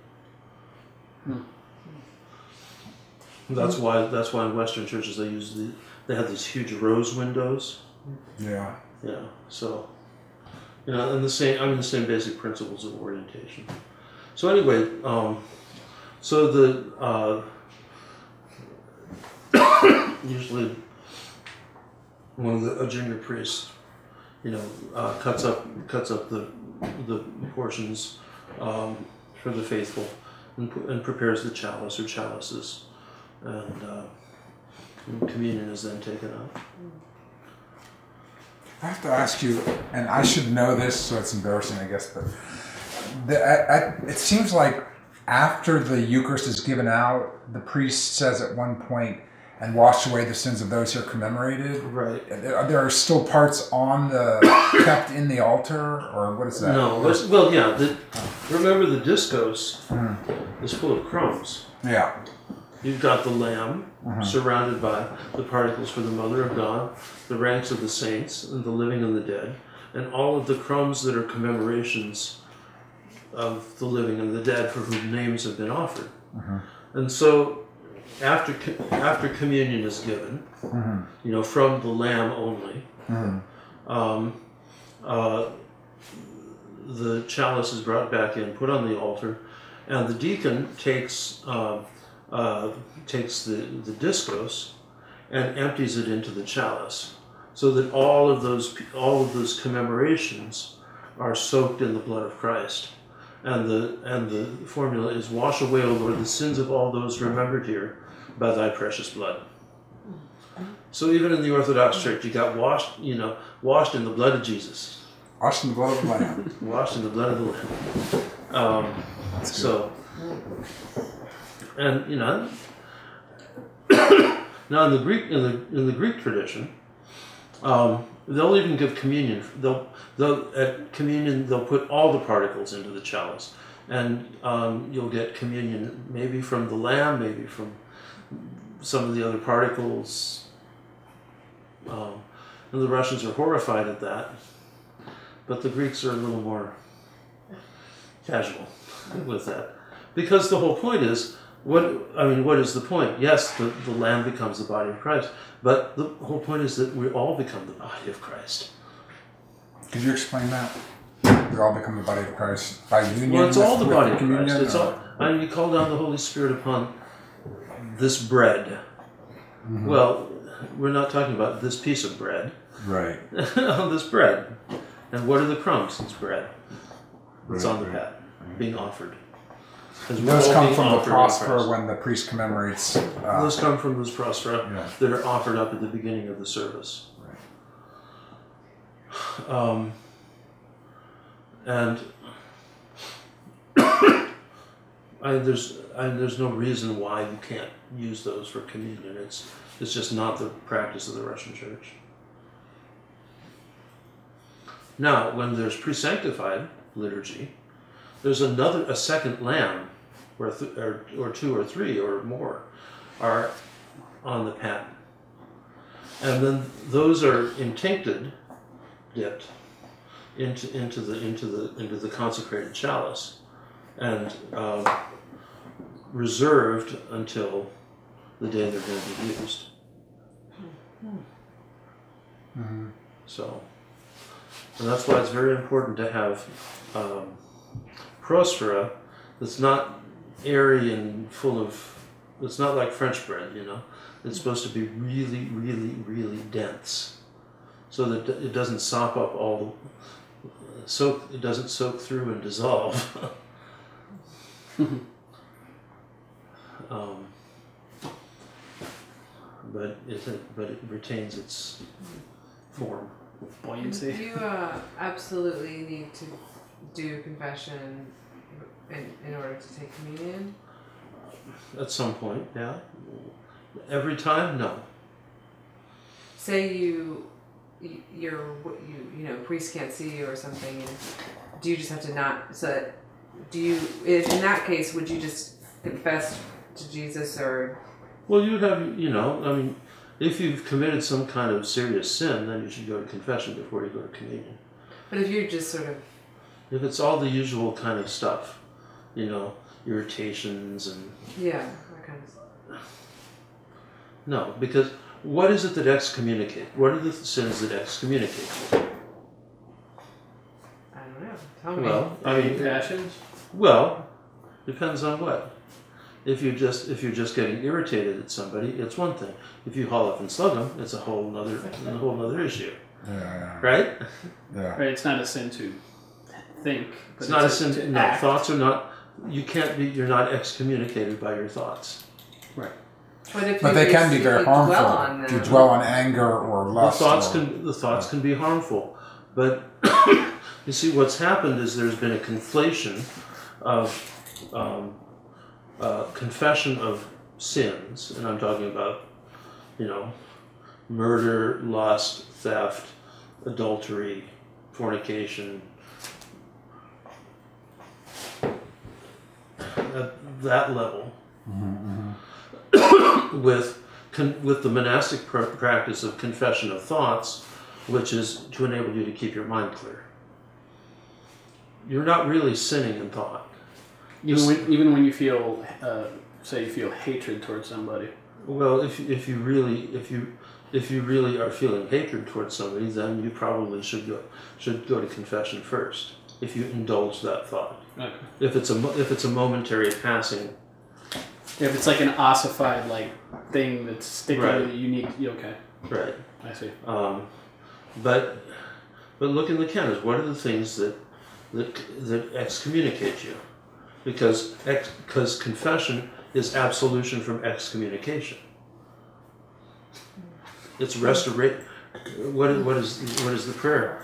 That's why in Western churches they have these huge rose windows. Yeah. Yeah. So and the same basic principles of orientation. So anyway, so the usually one of the junior priests, cuts up the portions for the faithful and prepares the chalice or chalices, and communion is then taken up. I have to ask you, and I should know this, so it's embarrassing, I guess, but it seems like after the Eucharist is given out, the priest says at one point, "And wash away the sins of those who are commemorated." Right. There are still parts kept in the altar, or what is that? No. Well, yeah. Remember, the discos is full of crumbs. Yeah. You've got the lamb surrounded by the particles for the Mother of God, the ranks of the saints, and the living and the dead, and all of the crumbs that are commemorations of the living and the dead for whom names have been offered. And so after communion is given, from the lamb only, the chalice is brought back in, put on the altar, and the deacon takes the discos and empties it into the chalice, so that all of those commemorations are soaked in the blood of Christ. And the formula is, "Wash away, O Lord, the sins of all those remembered here by thy precious blood." So even in the Orthodox Church, you got washed in the blood of Jesus. Washed in the blood of the Lamb. Washed in the blood of the Lamb. And now in the Greek tradition, they'll even give communion. At communion they'll put all the particles into the chalice, and you'll get communion maybe from the lamb, maybe from some of the other particles. And the Russians are horrified at that, but the Greeks are a little more casual with that, because the whole point is, what is the point? Yes, the lamb becomes the body of Christ, but the whole point is that we all become the body of Christ. Could you explain that? We all become the body of Christ by union. Well, it's all the body of communion, Christ. It's all. You call down the Holy Spirit upon this bread. Well, we're not talking about this piece of bread. Right. On this bread. And what are the crumbs? It's bread. It's on the pat, being offered. Those come from the prospera when the priest commemorates. Those come from those prospera that are offered up at the beginning of the service. Right. And there's no reason why you can't use those for communion. It's just not the practice of the Russian Church. Now, when there's pre-sanctified liturgy, there's a second lamb, or two or three or more, are on the paten, and then those are intincted, dipped into the consecrated chalice, and reserved until the day they're going to be used. Mm-hmm. So, and that's why it's very important to have prosphora that's not airy and full of. It's not like French bread, you know. It's supposed to be really, really, really dense, so that it doesn't sop up all the it doesn't soak through and dissolve. But it retains its form. Buoyancy. You absolutely need to do confession in order to take communion. At some point, yeah. Every time, no. Say you know, priest can't see you or something, and do you just have to not? So that, do you? In that case, would you just confess to Jesus, or? Well, you would have, you know, I mean, if you've committed some kind of serious sin, then you should go to confession before you go to communion. But if you're just sort of, if it's all the usual kind of stuff, you know, irritations and yeah, that kind of stuff. No, because what is it that excommunicate? What are the sins that excommunicate you? I don't know. Tell me. Well, I mean, passions. Well, depends on what. If you're just getting irritated at somebody, it's one thing. If you haul up and slug them, it's a whole other issue. Yeah. Right? Yeah. Right. It's not a sin to think. But It's not a sin. to No, act. thoughts are not. You can't be. You're not excommunicated by your thoughts. Right. But they can be very harmful. If you dwell on anger or lust. The thoughts can be harmful, but you see, what's happened is there's been a conflation of confession of sins, and I'm talking about, you know, murder, lust, theft, adultery, fornication. At that level. With the monastic practice of confession of thoughts, which is to enable you to keep your mind clear. You're not really sinning in thought. Even when you feel, say, you feel hatred towards somebody. Well, if you really are feeling hatred towards somebody, then you probably should go to confession first. If you indulge that thought. Okay. If it's a momentary passing. If it's like an ossified thing that's sticking Right. that you need, okay. Right. I see. But look in the canons. What are the things that excommunicate you? Because confession is absolution from excommunication. It's restoration. What is the prayer?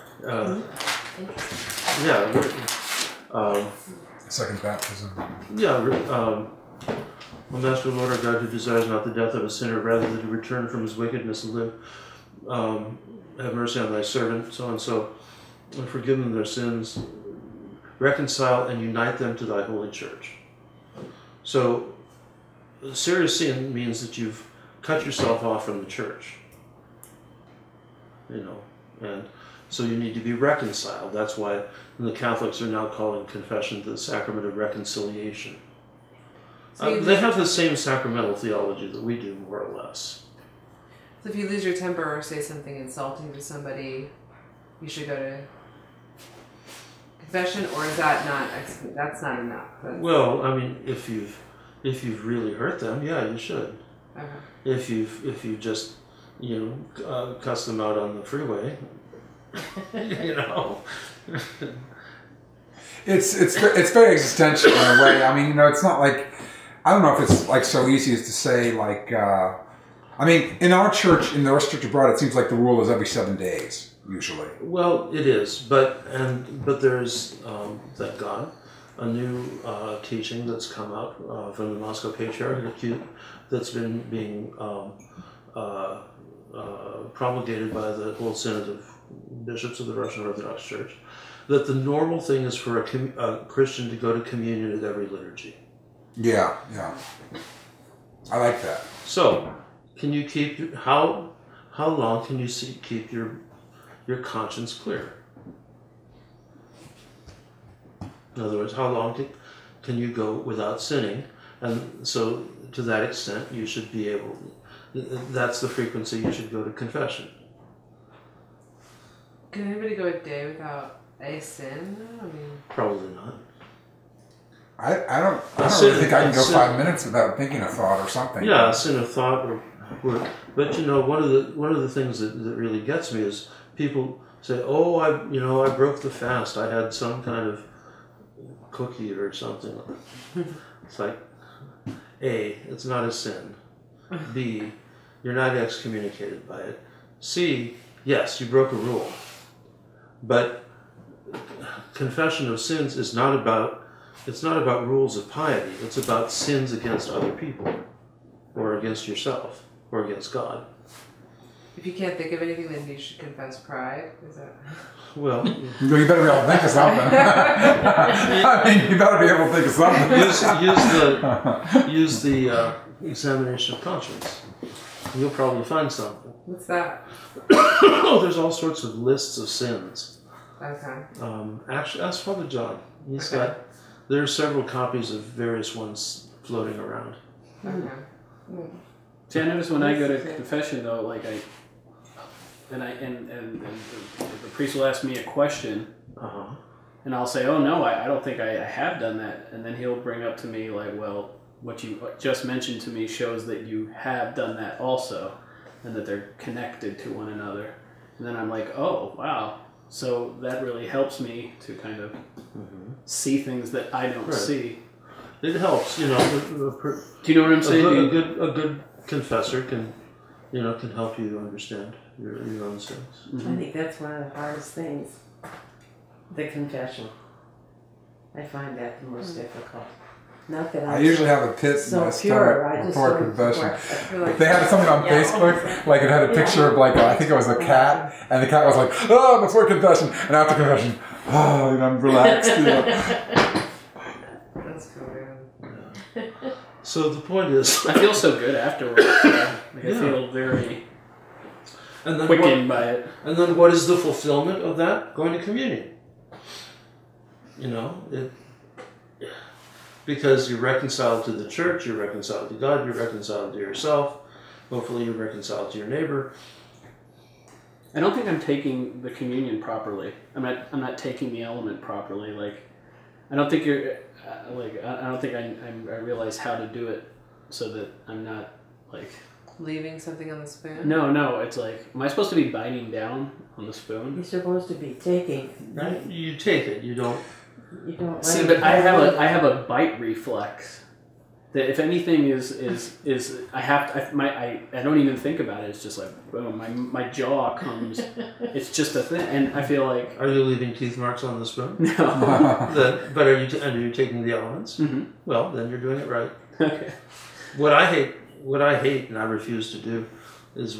Second baptism. Yeah. O Master, Lord our God, who desires not the death of a sinner, rather than to return from his wickedness and live, have mercy on thy servant, so and so, and forgive them their sins, reconcile and unite them to thy holy church. So, serious sin means that you've cut yourself off from the church. You know, and so you need to be reconciled. That's why the Catholics are now calling confession the sacrament of reconciliation. So They have the same sacramental theology that we do, more or less. So if you lose your temper or say something insulting to somebody, you should go to confession, or is that not? That's not enough. Well, I mean, if you've really hurt them, yeah, you should. Okay. If you just cuss them out on the freeway, you know. It's very existential in a way. I mean, it's not like, I don't know if it's so easy as to say I mean, in our church, in the Orthodox Church abroad, it seems like the rule is every 7 days usually. Well, it is, but there's thank God, teaching that's come out from the Moscow Patriarchate that's been being promulgated by the whole Synod of Bishops of the Russian Orthodox Church, that the normal thing is for a Christian to go to communion at every liturgy. Yeah. I like that. So, can you keep how long can you keep your conscience clear? In other words, how long can you go without sinning? And so, to that extent, you should be able. That's the frequency you should go to confession. Can anybody go a day without a sin? I mean, probably not. I don't really think I can go 5 minutes without thinking a thought or something. Yeah, a sin of thought, but you know, one of the things that really gets me is people say, "Oh, I broke the fast. I had some kind of cookie or something." It's like, A, it's not a sin. B, you're not excommunicated by it. C, yes, you broke a rule. But confession of sins is not about rules of piety. It's about sins against other people, or against yourself, or against God. if you can't think of anything, then you should confess pride. Is that? Well, you better be able to think of something. I mean, you better be able to think of something. Use the examination of conscience. You'll probably find something. What's that? Oh, there's all sorts of lists of sins. Okay. Actually, ask Father John. There are several copies of various ones floating around. Okay. See, I notice when I go to confession though, like the priest will ask me a question, and I'll say, "Oh no, I don't think I have done that," and then he'll bring up to me like, "Well, what you just mentioned to me shows that you have done that also, and that they're connected to one another." And then I'm like, "Oh wow." So that really helps me to kind of see things that I don't see. It helps, you know. Do you know what I'm saying? A good confessor can help you understand your own sins. I think that's one of the hardest things. The confession. I find that the most difficult. Not that I usually have a pit in my stomach before confession. They had something on Facebook, like it had a picture of like I think it was a cat, and the cat was like, "Oh, before confession," and after confession, "Oh, I'm relaxed." That's cool. So the point is, I feel so good afterwards. I feel very quickened by it. And then what is the fulfillment of that? Going to communion. You know, because you're reconciled to the church, you're reconciled to God, you're reconciled to yourself. Hopefully you're reconciled to your neighbor. I don't think I'm taking the communion properly. I'm not taking the element properly. Like, I don't think you're I don't think I realize how to do it so that I'm not like leaving something on the spoon. No. It's like, am I supposed to be biting down on the spoon? You're supposed to be taking, right? You take it. You don't. See, but I have a bite reflex. That if anything is I don't even think about it. It's just like boom, my jaw comes. It's just a thing, and I feel like. Are you leaving teeth marks on the spoon? No. But are you taking the elements? Mm-hmm. Well, then you're doing it right. Okay. What I hate, and I refuse to do, is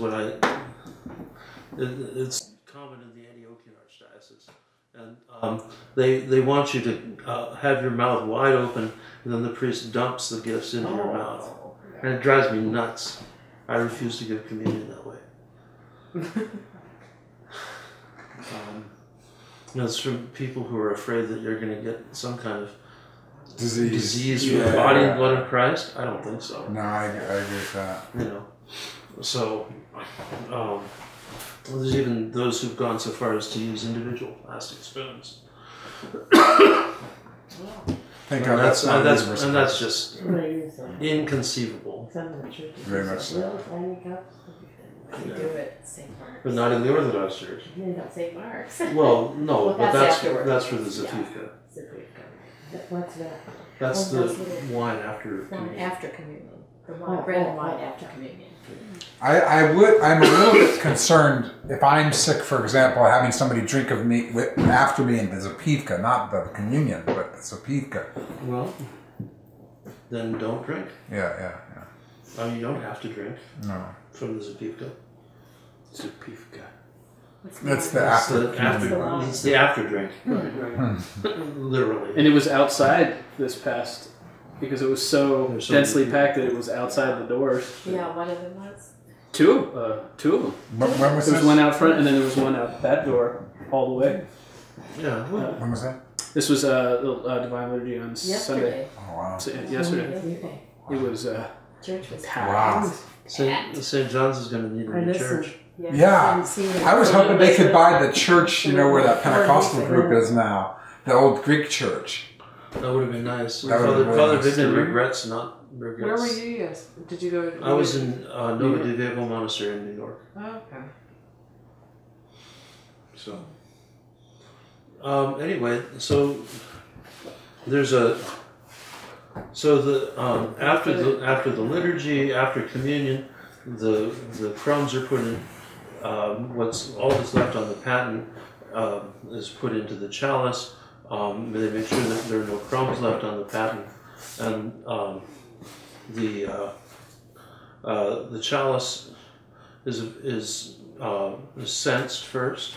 it's common in the Antiochian Archdiocese, and they want you to have your mouth wide open. And then the priest dumps the gifts into your mouth. And it drives me nuts. I refuse to give communion that way. It's from people who are afraid that you're going to get some kind of disease from the body and blood of Christ. I don't think so. No, I agree with that. You know, so there's even those who've gone so far as to use individual plastic spoons. Thank And God that's just inconceivable. Very much so. We do it St. Mark's. But not in the Orthodox Church. St. Mark's. Well, no, Well, but that's that's afterwards. for the Zativka. What's that? That's Well, the those little wine after Wine communion. after communion. The wine, bread and wine after communion. I'm a little bit concerned if I'm sick, for example, having somebody drink of me after me in the zapivka, not the communion, but the zapivka. Well, then don't drink. Yeah. I mean, you don't have to drink from the zapivka. Zapivka. That's the after. It's the after drink. Right. Literally. And it was outside this past, because it was so densely packed that it was outside the doors. Yeah, one of them was. Two of them. When was There was this? one out front, and then there was one out that door all the way. Yeah. When was that? This was Divine Liturgy on Sunday. Oh, wow. Yesterday. It was Church was Wow. St. John's is going to need a new church. Yeah. I was hoping they could buy the church, where that Pentecostal group is now. The old Greek church. That would have been nice. That would have been Father nice. Victor regrets not regrets. Where were you? Yes. Did you go? I was in Nova de Vevo Monastery in New York. Oh, okay. So, anyway, so there's after the liturgy, after communion, the crumbs are put in. All that's left on the paten is put into the chalice. They make sure that there are no crumbs left on the paten, and the chalice is censed first,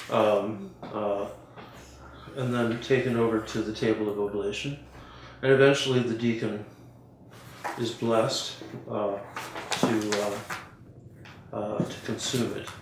and then taken over to the table of oblation, and eventually the deacon is blessed to consume it.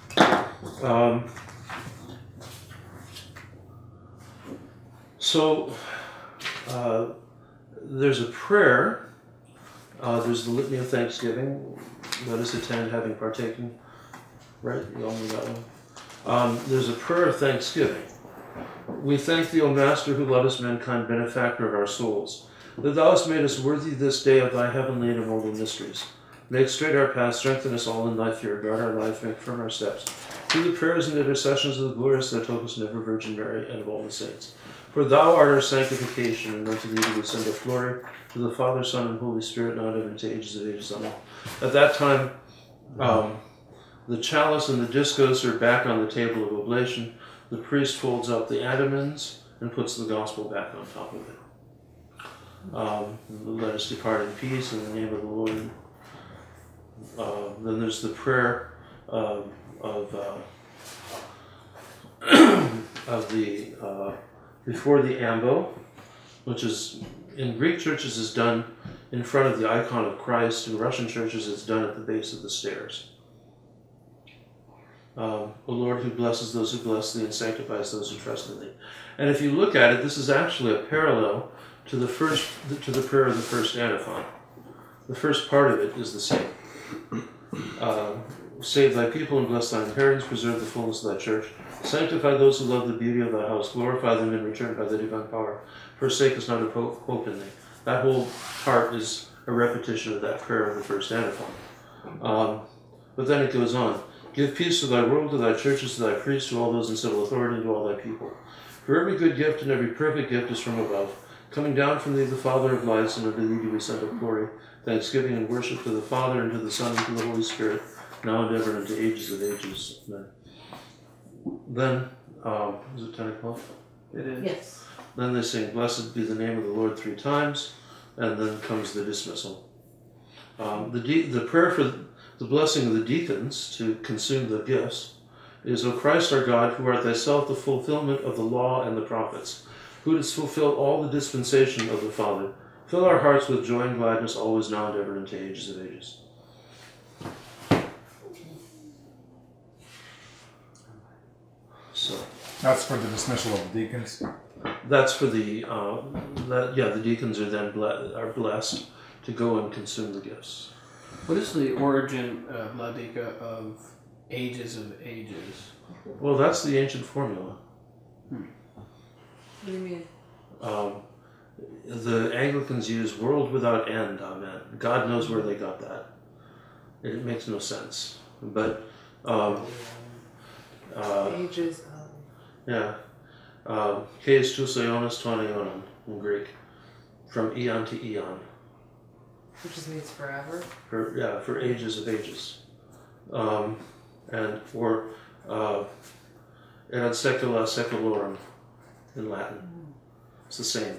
So there's a prayer. There's the Litany of Thanksgiving. Let us attend, having partaken. Right? You all know that one. There's a prayer of thanksgiving. We thank thee, O Master, who lovest mankind, benefactor of our souls, that thou hast made us worthy this day of thy heavenly and immortal mysteries. Make straight our path, strengthen us all in thy fear, guard our life, make firm our steps. Through the prayers and intercessions of the glorious Theotokos and ever Virgin Mary, and of all the saints. For thou art our sanctification, and unto thee do we send up glory, to the Father, Son, and Holy Spirit, now and ever, and to ages of ages. Amen. At that time, the chalice and the discos are back on the table of oblation. The priest folds up the antimons and puts the gospel back on top of it. Let us depart in peace in the name of the Lord. Then there's the prayer of the before the ambo, which is in Greek churches is done in front of the icon of Christ. In Russian churches, it's done at the base of the stairs. O Lord, who blesses those who bless thee and sanctifies those who trust in thee. And if you look at it, this is actually a parallel to the prayer of the first antiphon. The first part of it is the same. Save thy people and bless thine inheritance, preserve the fullness of thy church. Sanctify those who love the beauty of thy house, glorify them in return by the divine power. Forsake us not of hope in thee. That whole part is a repetition of that prayer of the first antiphon. But then it goes on. Give peace to thy world, to thy churches, to thy priests, to all those in civil authority, and to all thy people. For every good gift and every perfect gift is from above, coming down from thee, the Father of lights, and unto thee do we send up glory, thanksgiving, and worship to the Father, and to the Son, and to the Holy Spirit, now and ever, and to ages of ages. Amen. Then, is it 10 o'clock? It is. Yes. Then they sing, Blessed be the name of the Lord 3 times, and then comes the dismissal. The prayer for the blessing of the deacons to consume the gifts is, O Christ our God, who art thyself the fulfillment of the law and the prophets, who didst fulfill all the dispensation of the Father, fill our hearts with joy and gladness, always, now and ever, and to ages of ages. So That's for the dismissal of the deacons. that's for the the deacons are then blessed to go and consume the gifts. What is the origin, Vladika, of ages of ages? Well, that's the ancient formula. What do you mean? The Anglicans use world without end, amen. God knows where they got that. It makes no sense. But, Ages of... yeah. Kes tous aeones ton aeonon in Greek. From eon to eon. Which just means forever? For ages of ages. And for ad secula seculorum in Latin. It's the same.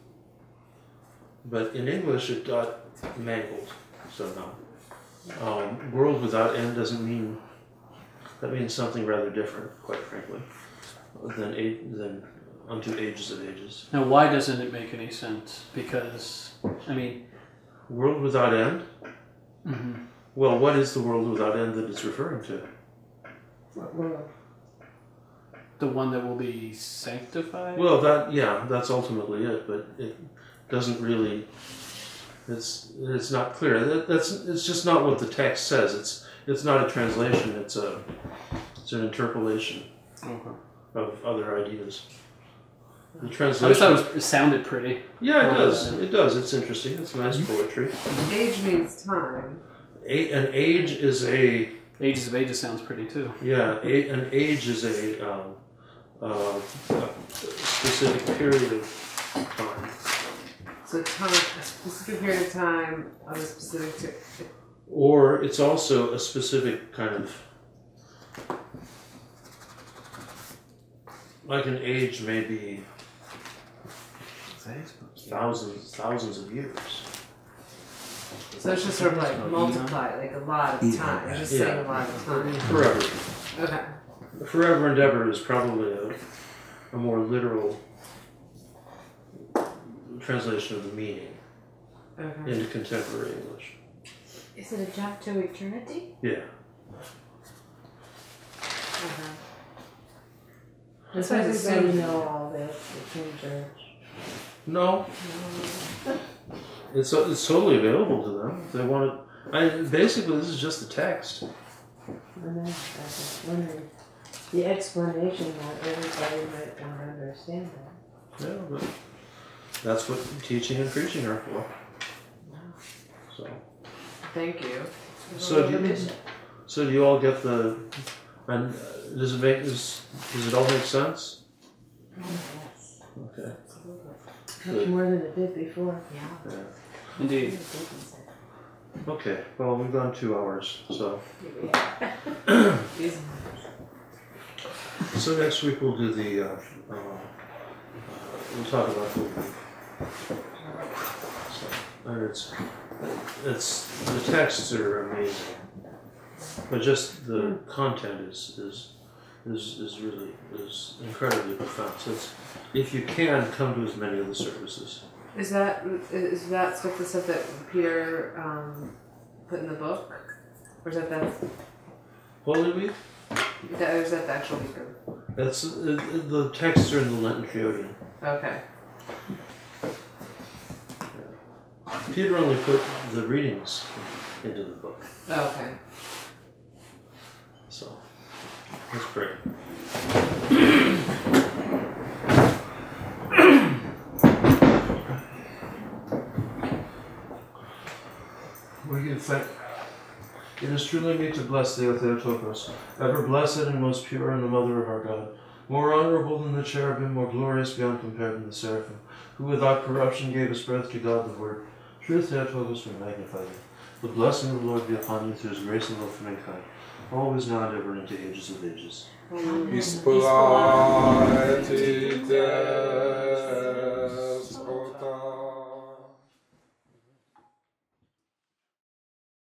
But in English it got mangled somehow. World without end doesn't mean, that means something rather different, quite frankly, than unto ages of ages. Now, why doesn't it make any sense? Because, I mean... World without end? Mm-hmm. Well, what is the world without end that it's referring to? What world? The one that will be sanctified? Well, that's ultimately it, but it doesn't really... It's not clear. It's just not what the text says. It's not a translation. It's an interpolation of other ideas. The translation. I just thought it sounded pretty. Yeah, it does. It does. It's interesting. It's nice poetry. Age means time. An age is a. Ages of Ages sounds pretty too. Yeah, an age is a specific period of time. So time, a specific period of time of a specific... Or it's also a specific kind of... Like an age may be thousands of years. So it's just sort of like multiply, like a lot of time. You're just saying a lot of time. Forever. Okay. Forever and ever is probably a more literal translation of the meaning into contemporary English. Is it a jump to eternity? Yeah. Does everybody know all this? The King Church? No. It's totally available to them. If they want it. Basically, this is just the text. I know. I was wondering. The explanation, not everybody might not understand that. Yeah, but that's what teaching and preaching are for. So. Thank you. So do you all get the? And does it all make sense? Yes. Okay. Much more than it did before. Yeah. Indeed. Okay. Well, we've gone 2 hours, so. So next week we'll do the. We'll talk about the week. So, and it's the texts are amazing, but just the content is really incredibly profound. So if you can, come to as many of the services. Is that stuff the stuff that Peter put in the book, or is that Holy Week? or is that the actual week? That's the texts are in the Lenten Triodion. Okay. Peter only put the readings into the book. Okay. So that's great. We give thanks. It is truly meet to bless thee, O Theotokos, ever blessed and most pure, and the Mother of our God, more honorable than the cherubim, more glorious beyond compare than the seraphim, who without corruption gave us birth to God the Word. True Theotokos, we magnify thee. The blessing of the Lord be upon you through his grace and love for mankind, always now and ever into ages of ages. Isplati te